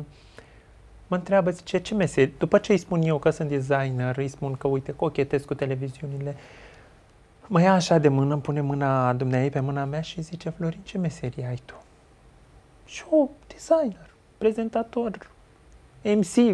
Speaker 2: mă întreabă, zice, ce meserie? După ce îi spun eu că sunt designer, îi spun că, uite, cochetez cu televiziunile, mă ia așa de mână, îmi pune mâna dumneai pe mâna mea și zice, Florin, ce meserie ai tu? Și eu, designer, prezentator, MC,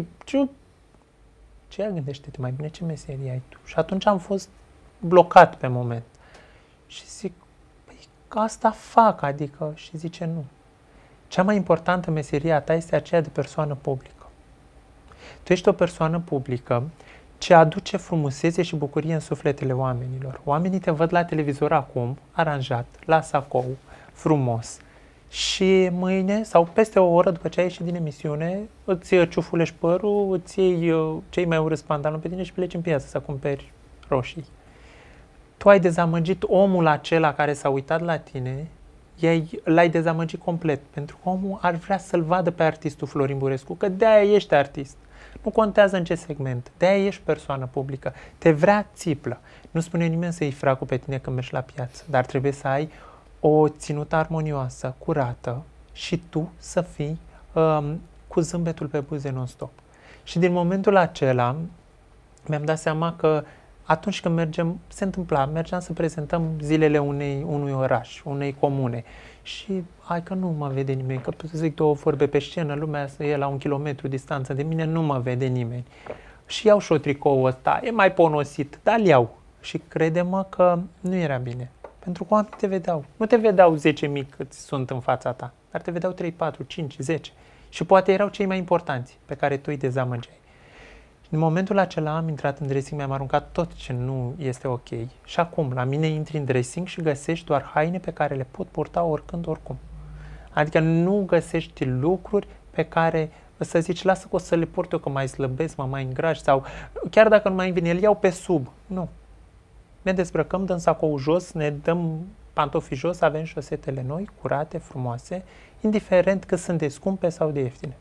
Speaker 2: ce ea gândește-te mai bine, ce meserie ai tu? Și atunci am fost blocat pe moment. Și zic, păi, asta fac, adică, și zice, nu. Cea mai importantă meserie a ta este aceea de persoană publică. Tu ești o persoană publică ce aduce frumusețe și bucurie în sufletele oamenilor. Oamenii te văd la televizor acum, aranjat, la sacou, frumos. Și mâine sau peste o oră după ce ai ieșit din emisiune, îți ciufulești părul, îți iei cei mai urâți pantaloni pe tine și pleci în piață să cumperi roșii. Tu ai dezamăgit omul acela care s-a uitat la tine, l-ai dezamăgit complet, pentru că omul ar vrea să-l vadă pe artistul Florin Burescu, că de-aia ești artist. Nu contează în ce segment, de-aia ești persoană publică. Te vrea țiplă. Nu spune nimeni să iei fracul pe tine când mergi la piață, dar trebuie să ai o ținută armonioasă, curată și tu să fii cu zâmbetul pe buze non-stop. Și din momentul acela mi-am dat seama că atunci când mergeam să prezentăm zilele unui oraș, unei comune. Și hai că nu mă vede nimeni, că pot să zic două vorbe pe scenă, lumea e la 1 kilometru distanță de mine, nu mă vede nimeni. Și iau și o tricou ăsta, e mai ponosit, dar îl iau. Și crede-mă că nu era bine. Pentru că oamenii te vedeau. Nu te vedeau 10.000 cât sunt în fața ta, dar te vedeau 3, 4, 5, 10. Și poate erau cei mai importanți pe care tu îi dezamăgeai. În momentul acela am intrat în dressing, mi-am aruncat tot ce nu este ok. Și acum, la mine intri în dressing și găsești doar haine pe care le pot purta oricând, oricum. Adică nu găsești lucruri pe care să zici, lasă că o să le port eu că mai slăbesc, mă mai îngraș sau chiar dacă nu mai vine, îl iau pe sub. Nu. Ne dezbrăcăm, dăm sacoul jos, ne dăm pantofii jos, avem șosetele noi, curate, frumoase, indiferent că sunt de scumpe sau de ieftine.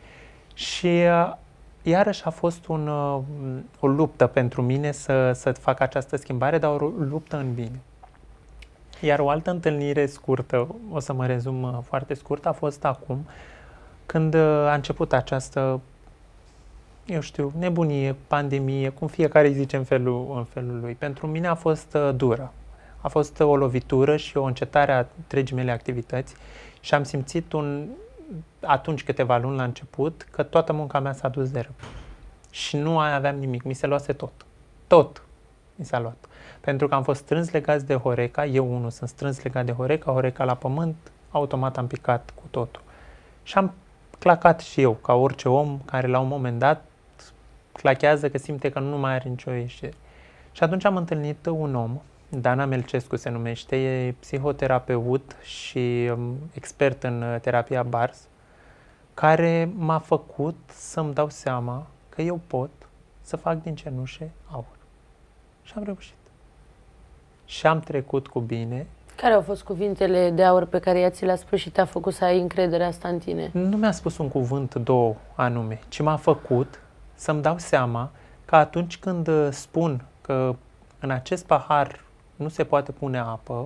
Speaker 2: Și iarăși a fost o luptă pentru mine să fac această schimbare, dar o luptă în bine. Iar o altă întâlnire scurtă, o să mă rezum foarte scurt, a fost acum, când a început această, eu știu, nebunie, pandemie, cum fiecare îi zice în felul lui. Pentru mine a fost dură. A fost o lovitură și o încetare a întregii mele activități și am simțit atunci câteva luni la început că toată munca mea s-a dus de rău. Și nu aveam nimic, mi se luase tot. Tot. mi s-a luat. Pentru că am fost strâns legați de Horeca, eu unul sunt strâns legat de Horeca, Horeca la pământ, automat am picat cu totul. Și am clacat și eu, ca orice om care la un moment dat clachează că simte că nu mai are nicio ieșire. Și atunci am întâlnit un om, Dana Melcescu se numește, e psihoterapeut și expert în terapia Bars, care m-a făcut să-mi dau seama că eu pot să fac din cenușe aur. Și am reușit. Și am trecut cu bine.
Speaker 1: Care au fost cuvintele de aur pe care ea ți le-a spus și te-a făcut să ai încrederea asta în tine?
Speaker 2: Nu mi-a spus un cuvânt, două anume, ci m-a făcut să-mi dau seama că atunci când spun că în acest pahar nu se poate pune apă,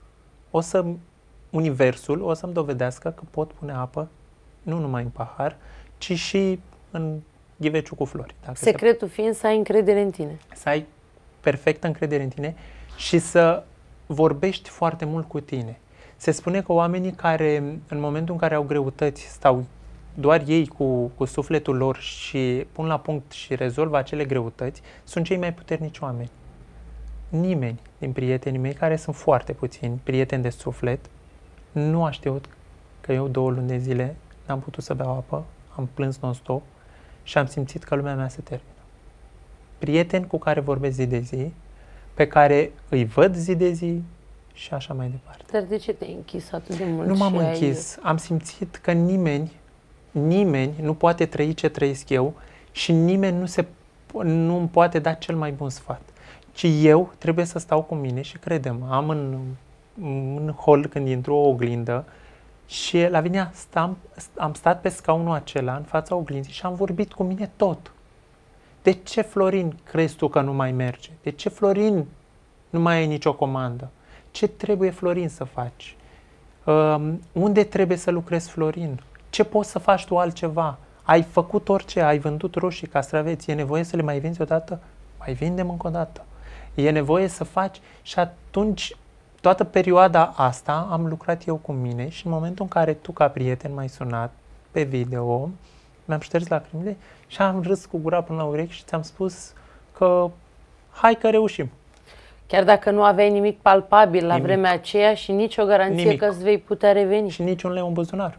Speaker 2: universul o să-mi dovedească că pot pune apă nu numai în pahar, ci și în ghiveciul cu flori.
Speaker 1: Secretul fiind să ai încredere în tine.
Speaker 2: Să ai perfectă încredere în tine și să vorbești foarte mult cu tine. Se spune că oamenii care, în momentul în care au greutăți, stau doar ei cu sufletul lor și pun la punct și rezolvă acele greutăți, sunt cei mai puternici oameni. Nimeni din prietenii mei, care sunt foarte puțini, prieteni de suflet, nu a știut că eu 2 luni de zile n-am putut să beau apă, am plâns non-stop și am simțit că lumea mea se termină. Prieteni cu care vorbesc zi de zi, pe care îi văd zi de zi și așa mai departe.
Speaker 1: Dar de ce te-ai închis atât de mult?
Speaker 2: Nu m-am închis. Am simțit că nimeni nu poate trăi ce trăiesc eu și nimeni nu îmi poate da cel mai bun sfat. Ci eu trebuie să stau cu mine și credem, am în hol când intru o oglindă și la Vinia am stat pe scaunul acela în fața oglinzii și am vorbit cu mine tot. De ce, Florin, crezi tu că nu mai merge? De ce, Florin, nu mai ai nicio comandă? Ce trebuie, Florin, să faci? Unde trebuie să lucrezi, Florin? Ce poți să faci tu altceva? Ai făcut orice, ai vândut roșii, castraveți, e nevoie să le mai vinzi odată? Mai vindem încă o dată. E nevoie să faci și atunci, toată perioada asta am lucrat eu cu mine și în momentul în care tu, ca prieten, m-ai sunat pe video, mi-am șters lacrimile și am râs cu gura până la urechi și ți-am spus că hai că reușim.
Speaker 1: Chiar dacă nu aveai nimic palpabil la vremea aceea și nicio garanție că îți vei putea reveni.
Speaker 2: Și nici un leu în buzunar.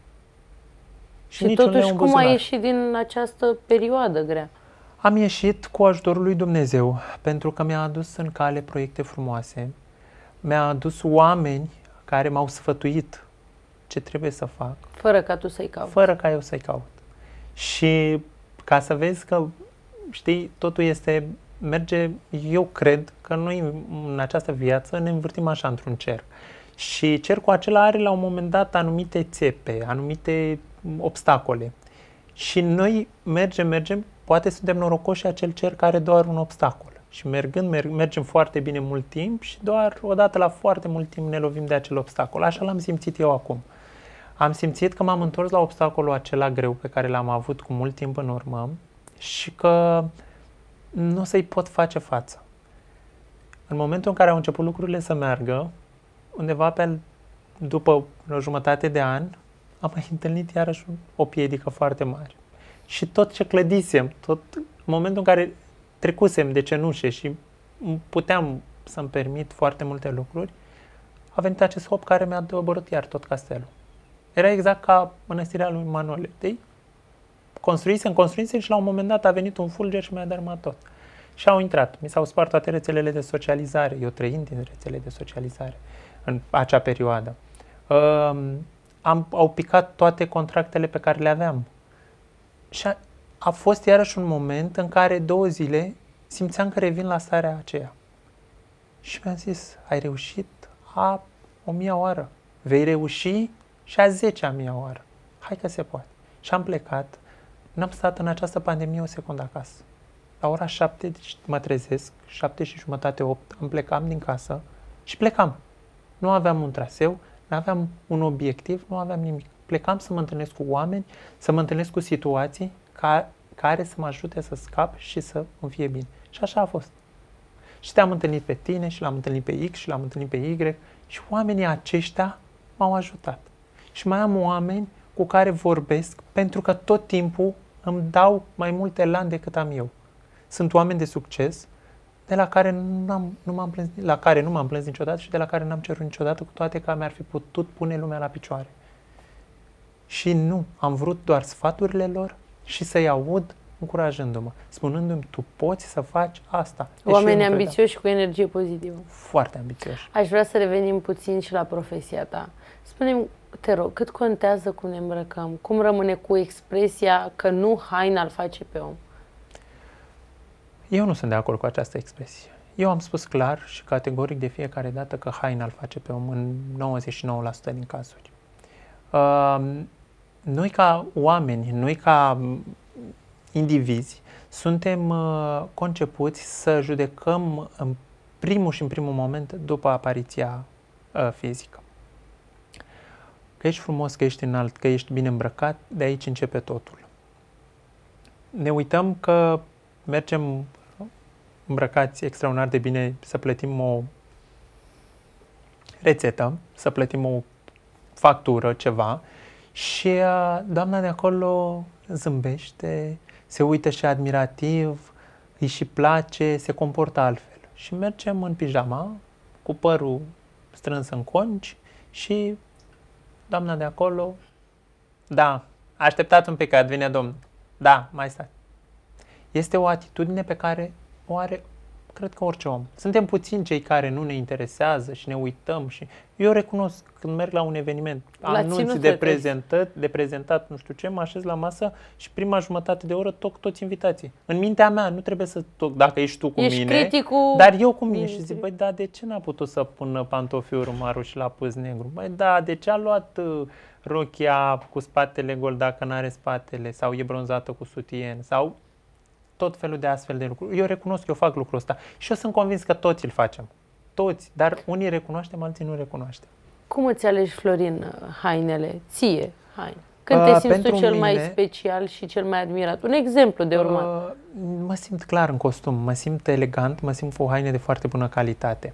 Speaker 1: Și totuși, cum ai ieșit din această perioadă grea?
Speaker 2: Am ieșit cu ajutorul lui Dumnezeu, pentru că mi-a adus în cale proiecte frumoase, mi-a adus oameni care m-au sfătuit ce trebuie să fac.
Speaker 1: Fără ca tu să-i cauți.
Speaker 2: Fără ca eu să-i caut. Și ca să vezi că, știi, totul merge, eu cred că noi în această viață ne învârtim așa într-un cerc. Și cercul acela are la un moment dat anumite țepe, anumite obstacole. Și noi mergem, poate suntem norocoși și acel cerc are doar un obstacol. Și mergem foarte bine mult timp și doar odată la foarte mult timp ne lovim de acel obstacol. Așa l-am simțit eu acum. Am simțit că m-am întors la obstacolul acela greu pe care l-am avut cu mult timp în urmă și că nu o să-i pot face față. În momentul în care au început lucrurile să meargă, undeva după o jumătate de an, am mai întâlnit iarăși o piedică foarte mare. Și tot ce clădisem, în momentul în care trecusem de cenușe și puteam să-mi permit foarte multe lucruri, a venit acest hop care mi-a doborât iar tot castelul. Era exact ca mănăstirea lui Manole. Construisem și la un moment dat a venit un fulger și mi-a dărâmat tot. Și au intrat. Mi s-au spart toate rețelele de socializare. Eu trăind din rețele de socializare în acea perioadă. Au picat toate contractele pe care le aveam. Și a fost iarăși un moment în care 2 zile simțeam că revin la starea aceea. Și mi-am zis, ai reușit a 1000-a oară. Vei reuși și a 10-a mie oară. Hai că se poate. Și am plecat. N-am stat în această pandemie o secundă acasă. La ora 7 mă trezesc, 7:30, 8, am din casă și plecam. Nu aveam un traseu, nu aveam un obiectiv, nu aveam nimic. Plecam să mă întâlnesc cu oameni, să mă întâlnesc cu situații care să mă ajute să scap și să îmi fie bine. Și așa a fost. Și te-am întâlnit pe tine și l-am întâlnit pe X și l-am întâlnit pe Y și oamenii aceștia m-au ajutat. Și mai am oameni cu care vorbesc pentru că tot timpul îmi dau mai mult elan decât am eu. Sunt oameni de succes, de la care nu m-am plâns niciodată și de la care n-am cerut niciodată, cu toate că mi-ar fi putut pune lumea la picioare. Și nu, am vrut doar sfaturile lor și să-i aud încurajându-mă, spunându-mi, tu poți să faci asta.
Speaker 1: Oameni ambițioși și cu energie pozitivă.
Speaker 2: Foarte ambițioși.
Speaker 1: Aș vrea să revenim puțin și la profesia ta. Spune-mi, te rog, cât contează cum ne îmbrăcăm? Cum rămâne cu expresia că nu haina îl face pe om?
Speaker 2: Eu nu sunt de acord cu această expresie. Eu am spus clar și categoric de fiecare dată că haina îl face pe om în 99% din cazuri. Noi ca oameni, noi ca indivizi, suntem concepuți să judecăm în primul moment după apariția fizică. Că ești frumos, că ești înalt, că ești bine îmbrăcat, de aici începe totul. Ne uităm că mergem îmbrăcați extraordinar de bine să plătim o rețetă, să plătim o factură, ceva, și doamna de acolo zâmbește, se uită și admirativ, îi și place, se comportă altfel. Și mergem în pijama, cu părul strâns în conci și doamna de acolo, da, așteptați un pic că vine domnul. Da, mai stai. Este o atitudine pe care o are, cred că orice om. Suntem puțini cei care nu ne interesează și ne uităm și eu recunosc când merg la un eveniment, anunți de prezentat, nu știu ce, mă așez la masă și prima jumătate de oră toc toți invitații. În mintea mea nu trebuie să toc dacă ești tu cu mine,
Speaker 1: criticul,
Speaker 2: dar eu cu mine și zic, băi, da, de ce n-a putut să pună pantofiul urmarul și la pâs negru? Băi, da, de ce a luat rochia cu spatele gol dacă n-are spatele sau e bronzată cu sutien sau tot felul de astfel de lucruri. Eu recunosc că eu fac lucrul ăsta și eu sunt convins că toți îl facem. Toți, dar unii recunoaștem, alții nu recunoaștem.
Speaker 1: Cum îți alegi, Florin, hainele? Ție, haine. Când te simți tu cel mai special și cel mai admirat? Un exemplu de urmat.
Speaker 2: Mă simt clar în costum, mă simt elegant, mă simt cu o haine de foarte bună calitate.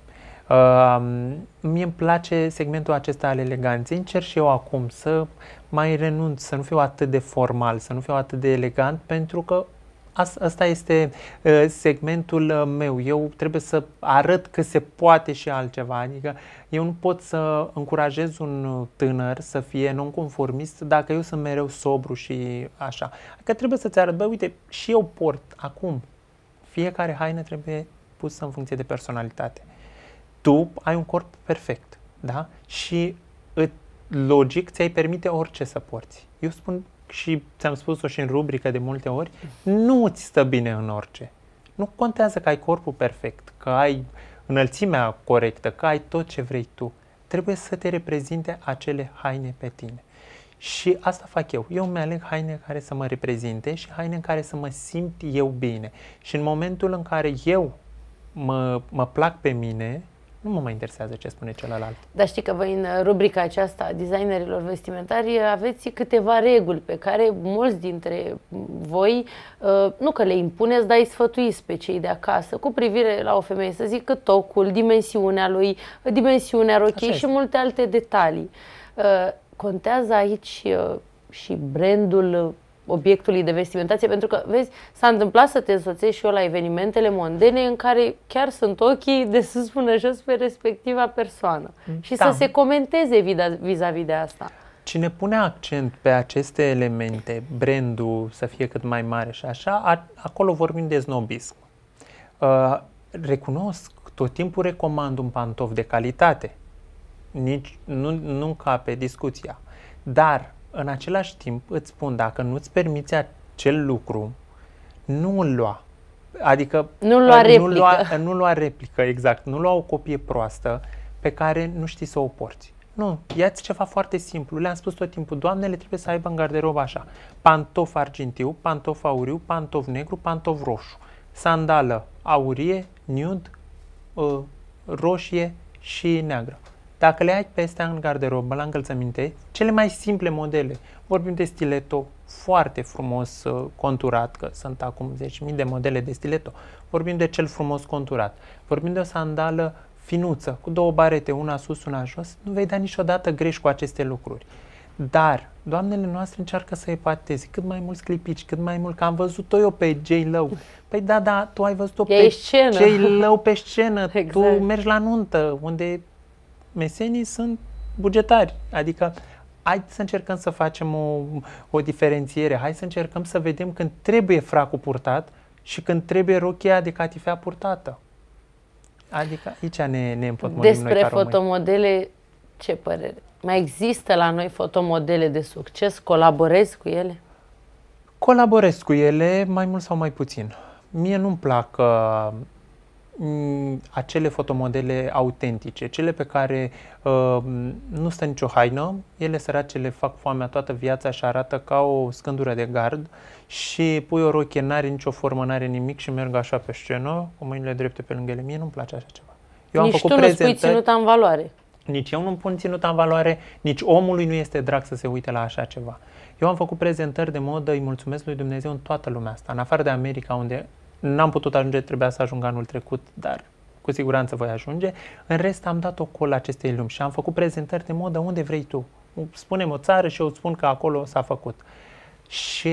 Speaker 2: Mie îmi place segmentul acesta al eleganței. Încerc și eu acum să mai renunț, să nu fiu atât de formal, să nu fiu atât de elegant, pentru că asta este segmentul meu. Eu trebuie să arăt că se poate și altceva. Adică eu nu pot să încurajez un tânăr să fie nonconformist dacă eu sunt mereu sobru și așa. Adică trebuie să-ți arăt, bă, uite, și eu port acum. Fiecare haină trebuie pusă în funcție de personalitate. Tu ai un corp perfect, da? Și logic ți-ai permite orice să porți. Eu spun și ți-am spus-o și în rubrică de multe ori, nu îți stă bine în orice. Nu contează că ai corpul perfect, că ai înălțimea corectă, că ai tot ce vrei tu. Trebuie să te reprezinte acele haine pe tine. Și asta fac eu. Eu mi-aleg haine care să mă reprezinte și haine în care să mă simt eu bine. Și în momentul în care eu mă plac pe mine, nu mă mai interesează ce spune celălalt.
Speaker 1: Dar știi că voi în rubrica aceasta a designerilor vestimentari aveți câteva reguli pe care mulți dintre voi, nu că le impuneți, dar îi sfătuiți pe cei de acasă cu privire la o femeie, să zic că tocul, dimensiunea lui, dimensiunea rochiei și multe alte detalii. Contează aici și brandul obiectului de vestimentație, pentru că, vezi, s-a întâmplat să te însoțești și eu la evenimentele mondene în care chiar sunt ochii de sus până jos pe respectiva persoană și să se comenteze vis-a-vis de asta.
Speaker 2: Cine pune accent pe aceste elemente, brandul să fie cât mai mare și așa, acolo vorbim de snobism. Recunosc, tot timpul recomand un pantof de calitate, nu încape discuția, dar în același timp îți spun, dacă nu-ți permiți acel lucru, nu îl lua. Adică nu lua replică, exact. Nu lua o copie proastă pe care nu știi să o porți. Nu, ia-ți ceva foarte simplu. Le-am spus tot timpul, doamnele trebuie să aibă în garderobă așa: pantof argintiu, pantof auriu, pantof negru, pantof roșu, sandală aurie, nude, roșie și neagră. Dacă le ai pe astea în garderobă, la încălțăminte, cele mai simple modele, vorbim de stiletto foarte frumos conturat, că sunt acum 10.000 de modele de stiletto, vorbim de cel frumos conturat, vorbim de o sandală finuță, cu două barete, una sus, una jos, nu vei da niciodată greș cu aceste lucruri. Dar doamnele noastre încearcă să epateze cât mai mulți clipici, cât mai mult, că am văzut-o eu pe J-Lo. Păi da, tu ai văzut-o pe J-Lo pe scenă, exact. Tu mergi la nuntă, unde mesenii sunt bugetari. Adică hai să încercăm să facem o diferențiere, hai să încercăm să vedem când trebuie fracul purtat și când trebuie rochia de catifea purtată. Adică aici ne împotmolim noi ca români.
Speaker 1: Despre fotomodele, ce părere? Mai există la noi fotomodele de succes? Colaborezi cu ele?
Speaker 2: Colaborez cu ele, mai mult sau mai puțin. Mie nu-mi plac acele fotomodele autentice, cele pe care nu stă nicio haină, ele săracele fac foamea toată viața și arată ca o scândură de gard și pui o rochie, n-are nicio formă, n-are nimic și merg așa pe scenă, cu mâinile drepte pe lângă ele. Mie nu-mi place așa ceva.
Speaker 1: Eu nici am făcut tu nu spui ținuta în valoare.
Speaker 2: Nici eu nu pun ținuta în valoare, nici omului nu este drag să se uite la așa ceva. Eu am făcut prezentări de modă, îi mulțumesc lui Dumnezeu, în toată lumea asta, în afară de America, unde n-am putut ajunge, trebuia să ajung anul trecut, dar cu siguranță voi ajunge. În rest am dat ocol acestei lumi și am făcut prezentări de modă unde vrei tu. Spune-mi o țară și eu îți spun că acolo s-a făcut. Și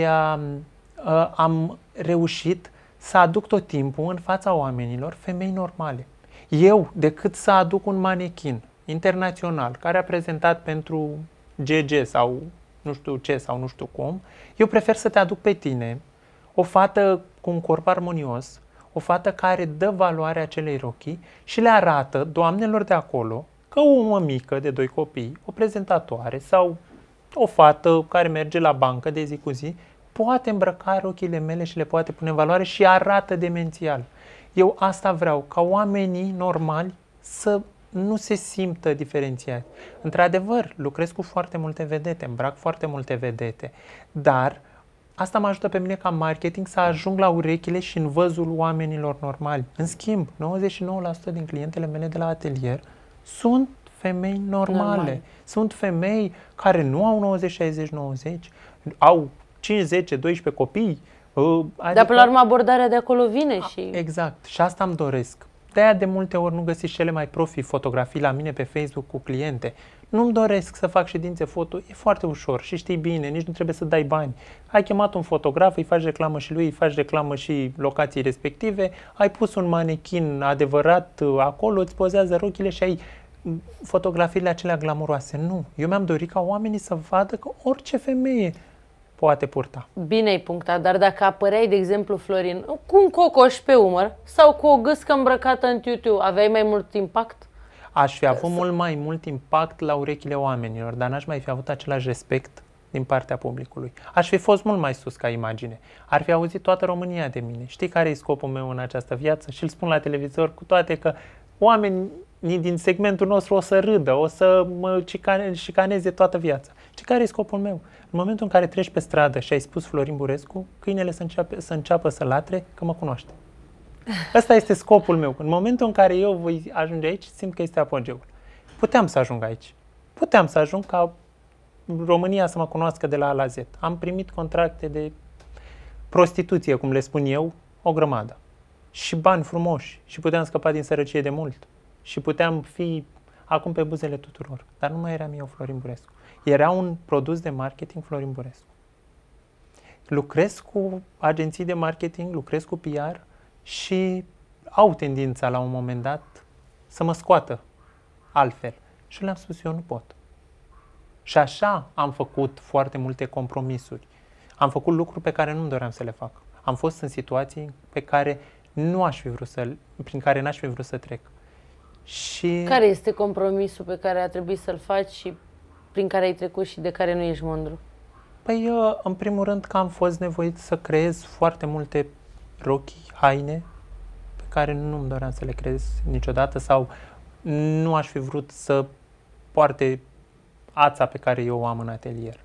Speaker 2: am reușit să aduc tot timpul în fața oamenilor femei normale. Eu, decât să aduc un manechin internațional care a prezentat pentru GG sau nu știu ce sau nu știu cum, eu prefer să te aduc pe tine, o fată cu un corp armonios, o fată care dă valoare acelei rochii și le arată doamnelor de acolo că o mămică de 2 copii, o prezentatoare sau o fată care merge la bancă de zi cu zi, poate îmbrăca rochiile mele și le poate pune în valoare și arată demențial. Eu asta vreau, ca oamenii normali să nu se simtă diferențiați. Într-adevăr, lucrez cu foarte multe vedete, îmbrac foarte multe vedete, dar asta mă ajută pe mine ca marketing să ajung la urechile și în văzul oamenilor normali. În schimb, 99% din clientele mele de la atelier sunt femei normale. Sunt femei care nu au 90, 60, 90, au 5, 10, 12 copii.
Speaker 1: Adică, dar până la urmă abordarea de acolo vine și...
Speaker 2: Exact. Și asta îmi doresc. De-aia de multe ori nu găsiți cele mai profi fotografii la mine pe Facebook cu cliente. Nu-mi doresc să fac ședințe foto, e foarte ușor și știi bine, nici nu trebuie să dai bani. Ai chemat un fotograf, îi faci reclamă și lui, îi faci reclamă și locații respective, ai pus un manechin adevărat acolo, îți pozează rochile și ai fotografiile acelea glamuroase. Nu, eu mi-am dorit ca oamenii să vadă că orice femeie poate purta.
Speaker 1: Bine ai punctat, dar dacă apăreai, de exemplu, Florin, cu un cocoș pe umăr sau cu o gâscă îmbrăcată în tutu, aveai mai mult impact?
Speaker 2: Aș fi avut mult mai mult impact la urechile oamenilor, dar n-aș mai fi avut același respect din partea publicului. Aș fi fost mult mai sus ca imagine. Ar fi auzit toată România de mine. Știi care e scopul meu în această viață? Și îl spun la televizor, cu toate că oamenii din segmentul nostru o să râdă, o să mă șicaneze toată viața. Știi care e scopul meu? În momentul în care treci pe stradă și ai spus Florin Burescu, câinele să înceapă să latre că mă cunoaște. Ăsta este scopul meu. În momentul în care eu voi ajunge aici, simt că este apogeul. Puteam să ajung aici. Puteam să ajung ca România să mă cunoască de la A la Z. Am primit contracte de prostituție, cum le spun eu, o grămadă. Și bani frumoși. Și puteam scăpa din sărăcie de mult. Și puteam fi acum pe buzele tuturor. Dar nu mai eram eu Florin Burescu. Era un produs de marketing Florin Burescu. Lucrez cu agenții de marketing, lucrez cu PR și au tendința la un moment dat să mă scoată altfel. Și le-am spus, eu nu pot. Și așa am făcut foarte multe compromisuri. Am făcut lucruri pe care nu-mi doream să le fac. Am fost în situații pe care prin care n-aș fi vrut să trec. Și...
Speaker 1: Care este compromisul pe care a trebuit să-l faci și prin care ai trecut și de care nu ești mândru?
Speaker 2: Păi, în primul rând că am fost nevoit să creez foarte multe rochii, haine, pe care nu-mi doream să le creez niciodată sau nu aș fi vrut să poarte ața pe care eu o am în atelier.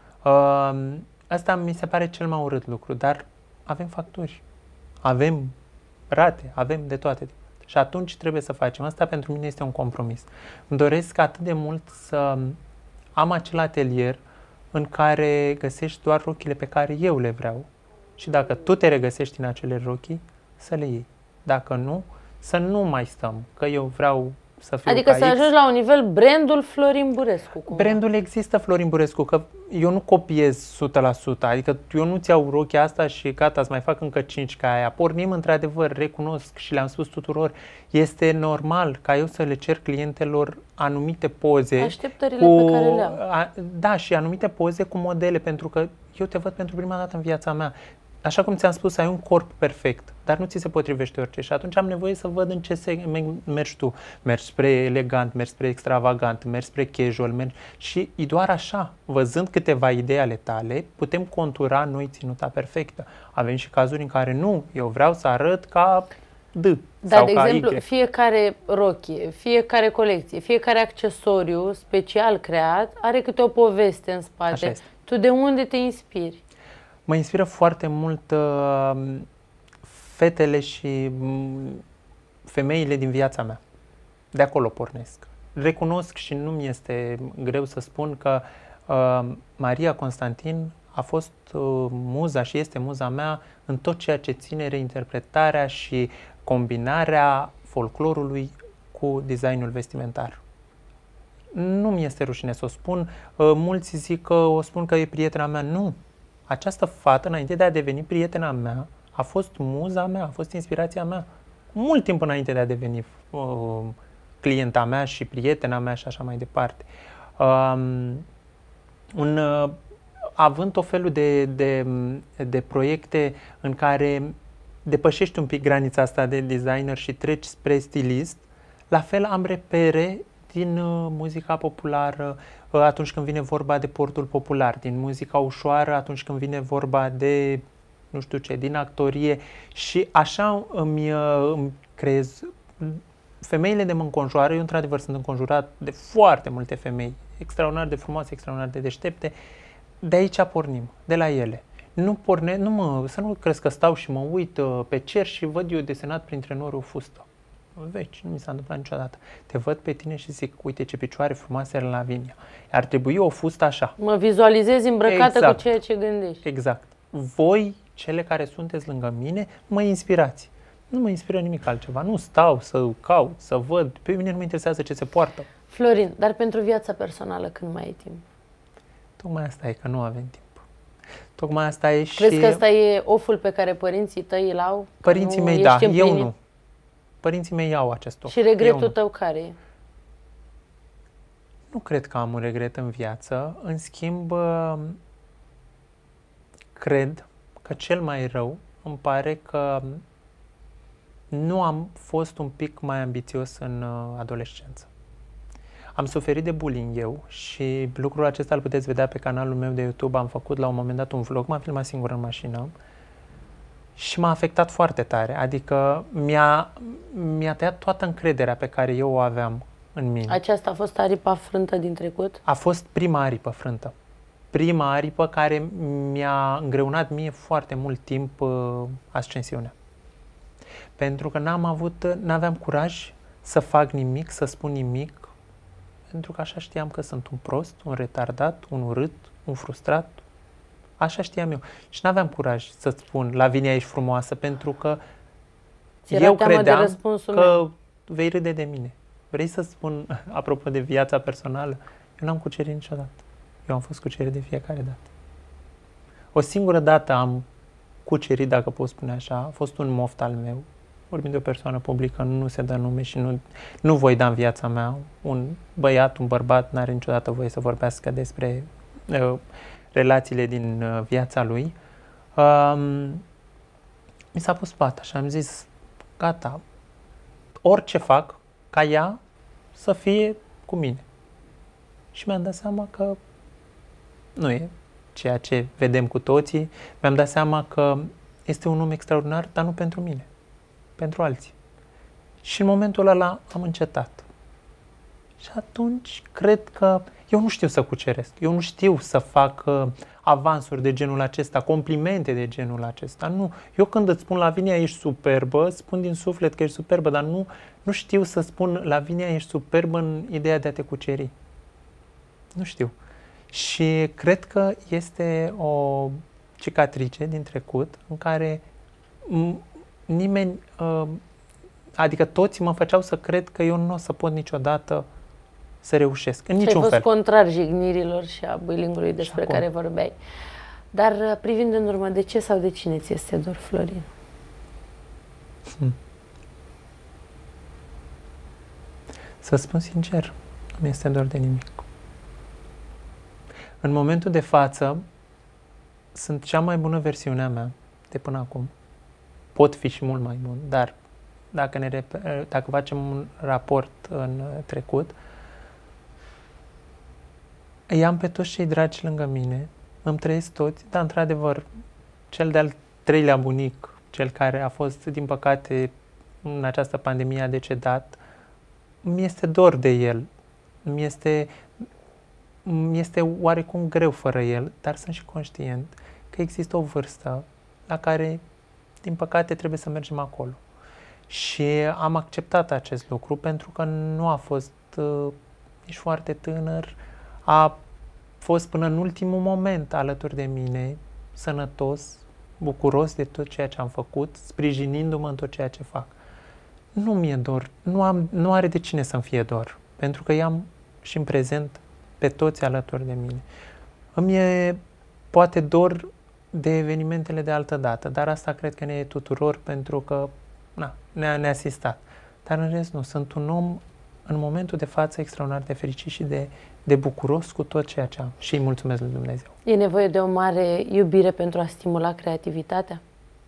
Speaker 2: Asta mi se pare cel mai urât lucru, dar avem facturi, avem rate, avem de toate. Și atunci trebuie să facem. Asta pentru mine este un compromis. Îmi doresc atât de mult să am acel atelier în care găsești doar rochile pe care eu le vreau și dacă tu te regăsești în acele rochii, să le iei. Dacă nu, să nu mai stăm, că eu vreau să fiu
Speaker 1: Adică
Speaker 2: ca
Speaker 1: să
Speaker 2: X.
Speaker 1: ajungi la un nivel brandul Florin Burescu. Cumva.
Speaker 2: Brandul există, Florin Burescu, că eu nu copiez 100%, adică eu nu-ți iau rochia asta și gata, îți mai fac încă 5 ca aia. Pornim într-adevăr, recunosc și le-am spus tuturor, este normal ca eu să le cer clientelor anumite poze.
Speaker 1: Așteptările pe care le au.
Speaker 2: Da, și anumite poze cu modele, pentru că eu te văd pentru prima dată în viața mea. Așa cum ți-am spus, ai un corp perfect, dar nu ți se potrivește orice și atunci am nevoie să văd în ce segment mergi tu. Mergi spre elegant, mergi spre extravagant, mergi spre casual, și doar așa, văzând câteva idei ale tale, putem contura noi ținuta perfectă. Avem și cazuri în care nu, eu vreau să arăt ca D sau
Speaker 1: de
Speaker 2: ca
Speaker 1: exemplu,
Speaker 2: Y.
Speaker 1: fiecare rochie, fiecare colecție, fiecare accesoriu special creat are câte o poveste în spate.
Speaker 2: Așa este.
Speaker 1: Tu de unde te inspiri?
Speaker 2: Mă inspiră foarte mult fetele și femeile din viața mea. De acolo pornesc. Recunosc și nu mi este greu să spun că Maria Constantin a fost muza și este muza mea în tot ceea ce ține reinterpretarea și combinarea folclorului cu designul vestimentar. Nu mi este rușine să o spun. Mulți zic că o spun că e prietena mea. Nu. Această fată, înainte de a deveni prietena mea, a fost muza mea, a fost inspirația mea. Mult timp înainte de a deveni clienta mea și prietena mea și așa mai departe. Având o felul de proiecte în care depășești un pic granița asta de designer și treci spre stilist, la fel am repere din muzica populară atunci când vine vorba de portul popular, din muzica ușoară atunci când vine vorba de, nu știu ce, din actorie și așa îmi creez. Femeile de mă înconjoară, eu într-adevăr sunt înconjurat de foarte multe femei, extraordinar de frumoase, extraordinar de deștepte, de aici pornim, de la ele. Să nu crezi că stau și mă uit pe cer și văd eu desenat printre nori o fustă. Veci, nu mi s-a întâmplat niciodată. Te văd pe tine și zic, uite ce picioare frumoase are Lavinia. Ar trebui o fustă așa.
Speaker 1: Mă vizualizezi îmbrăcată cu ceea ce gândești.
Speaker 2: Exact. Voi, cele care sunteți lângă mine, mă inspirați. Nu mă inspiră nimic altceva. Nu stau să caut, să văd. Pe mine nu mă interesează ce se poartă.
Speaker 1: Florin, dar pentru viața personală când mai ai timp?
Speaker 2: Tocmai asta e, că nu avem timp. Tocmai asta e.
Speaker 1: Crezi că asta e oful pe care părinții tăi îl au?
Speaker 2: Părinții mei, da. Eu nu. Părinții mei iau acest of.
Speaker 1: Și regretul tău care e?
Speaker 2: Nu cred că am un regret în viață. În schimb, cred că cel mai rău îmi pare că nu am fost un pic mai ambițios în adolescență. Am suferit de bullying eu și lucrul acesta îl puteți vedea pe canalul meu de YouTube. Am făcut la un moment dat un vlog, m-am filmat singur în mașină și m-a afectat foarte tare. Adică mi-a tăiat toată încrederea pe care eu o aveam în mine.
Speaker 1: Aceasta a fost aripa frântă din trecut?
Speaker 2: A fost prima aripă frântă. Prima aripă care mi-a îngreunat mie foarte mult timp ascensiunea. Pentru că n-aveam curaj să fac nimic, să spun nimic, pentru că așa știam că sunt un prost, un retardat, un urât, un frustrat. Așa știam eu. Și n-aveam curaj să-ți spun, Lavinia, ești frumoasă, pentru că eu credeam că vei râde de mine. Vrei să spun, apropo de viața personală, eu n-am cucerit niciodată. Eu am fost cucerit de fiecare dată. O singură dată am cucerit, dacă pot spune așa, a fost un moft al meu. Vorbind de o persoană publică, nu se dă nume și nu voi da în viața mea. Un băiat, un bărbat, n-are niciodată voie să vorbească despre relațiile din viața lui. Mi s-a pus pata și am zis, gata, orice fac ca ea să fie cu mine. Și mi-am dat seama că nu e ceea ce vedem cu toții. Mi-am dat seama că este un om extraordinar, dar nu pentru mine, pentru alții. Și în momentul ăla am încetat. Și atunci cred că eu nu știu să cuceresc, eu nu știu să fac avansuri de genul acesta, complimente de genul acesta. Nu. Eu când îți spun, Lavinia, ești superbă, spun din suflet că ești superbă, dar nu știu să spun, Lavinia, ești superbă în ideea de a te cuceri. Nu știu. Și cred că este o cicatrice din trecut în care nimeni adică toți mă făceau să cred că eu nu o să pot niciodată să reușesc, în niciun fel.
Speaker 1: Și ai fost contrar jignirilor și a bullying-ului despre care vorbeai. Dar privind în urmă, de ce sau de cine ți este dor, Florin?
Speaker 2: Să spun sincer, nu mi este dor de nimic. În momentul de față, sunt cea mai bună versiune a mea de până acum. Pot fi și mult mai bun, dar dacă facem un raport în trecut, îi am pe toți cei dragi lângă mine, îmi trăiesc toți, dar într-adevăr, cel de-al treilea bunic, cel care a fost, din păcate, în această pandemie a decedat, mi este dor de el. Mi este oarecum greu fără el, dar sunt și conștient că există o vârstă la care, din păcate, trebuie să mergem acolo. Și am acceptat acest lucru pentru că nu a fost nici foarte tânăr, a fost până în ultimul moment alături de mine, sănătos, bucuros de tot ceea ce am făcut, sprijinindu-mă în tot ceea ce fac. Nu mi-e dor, nu are de cine să-mi fie dor, pentru că i-am și în prezent pe toți alături de mine. Îmi e poate dor de evenimentele de altă dată, dar asta cred că ne e tuturor pentru că ne-a asistat. Dar în rest nu, sunt un om în momentul de față extraordinar de fericit și de bucuros cu tot ceea ce am. Și îi mulțumesc lui Dumnezeu.
Speaker 1: E nevoie de o mare iubire pentru a stimula creativitatea?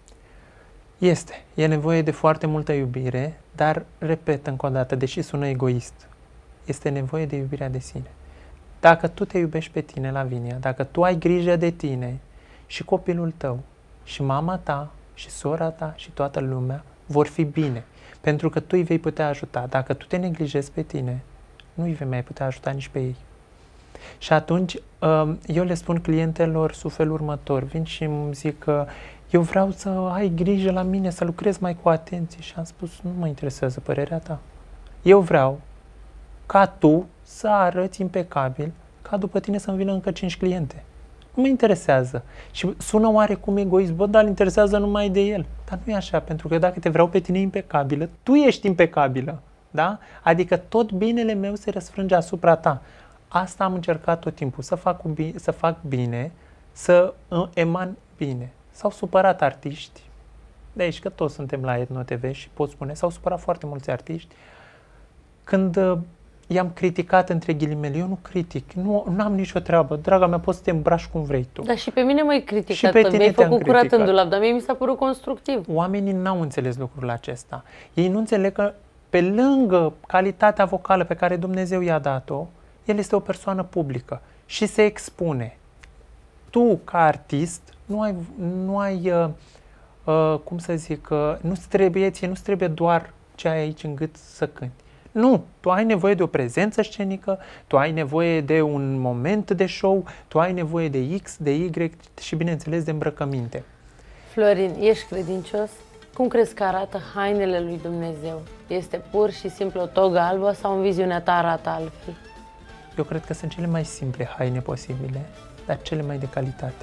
Speaker 2: E nevoie de foarte multă iubire, dar, repet încă o dată, deși sună egoist, este nevoie de iubirea de sine. Dacă tu te iubești pe tine, Lavinia, dacă tu ai grijă de tine și copilul tău, și mama ta, și sora ta, și toată lumea, vor fi bine. Pentru că tu îi vei putea ajuta. Dacă tu te neglijezi pe tine, nu îi vei mai putea ajuta nici pe ei. Și atunci, eu le spun clientelor sub felul următor. Vin și îmi zic că eu vreau să ai grijă la mine, să lucrez mai cu atenție. Și am spus, nu mă interesează părerea ta. Eu vreau ca tu să arăți impecabil, ca după tine să-mi vină încă 5 cliente. Nu mă interesează. Și sună oarecum egoist, dar îl interesează numai de el. Dar nu e așa, pentru că dacă te vreau pe tine impecabilă, tu ești impecabilă. Da? Adică tot binele meu se răsfrânge asupra ta. Asta am încercat tot timpul, să fac bine, să eman bine. S-au supărat artiști, de aici că toți suntem la Etno TV și pot spune, s-au supărat foarte mulți artiști, când i-am criticat între ghilimele. Eu nu critic, nu am nicio treabă. Draga mea, poți să te îmbraci cum vrei tu.
Speaker 1: Dar și pe mine m-ai criticat, că mi-ai făcut curat în dulap, dar mie mi s-a părut constructiv.
Speaker 2: Oamenii n-au înțeles lucrul acesta. Ei nu înțeleg că pe lângă calitatea vocală pe care Dumnezeu i-a dat-o, el este o persoană publică și se expune. Tu, ca artist, nu ai cum să zic, nu-ți trebuie doar ce ai aici în gât să cânti. Nu, tu ai nevoie de o prezență scenică, tu ai nevoie de un moment de show, tu ai nevoie de X, de Y și, bineînțeles, de îmbrăcăminte.
Speaker 1: Florin, ești credincios? Cum crezi că arată hainele lui Dumnezeu? Este pur și simplu o togă albă sau în viziunea ta arată altfel?
Speaker 2: Eu cred că sunt cele mai simple haine posibile, dar cele mai de calitate.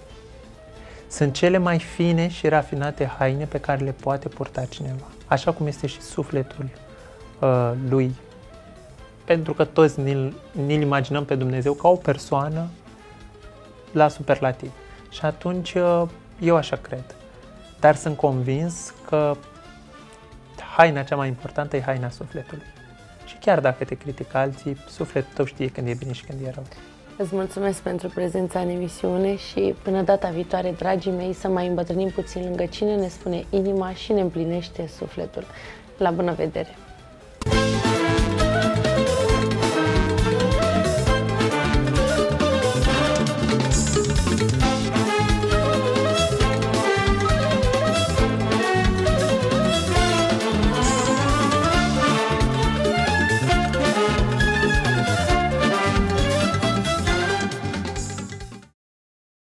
Speaker 2: Sunt cele mai fine și rafinate haine pe care le poate purta cineva. Așa cum este și sufletul lui. Pentru că toți ni-l imaginăm pe Dumnezeu ca o persoană la superlativ. Și atunci eu așa cred. Dar sunt convins că haina cea mai importantă e haina sufletului. Și chiar dacă te critică alții, sufletul tău știe când e bine și când e rău.
Speaker 1: Îți mulțumesc pentru prezența în emisiune și până data viitoare, dragii mei, să mai îmbătrânim puțin lângă cine ne spune inima și ne împlinește sufletul. La bună vedere!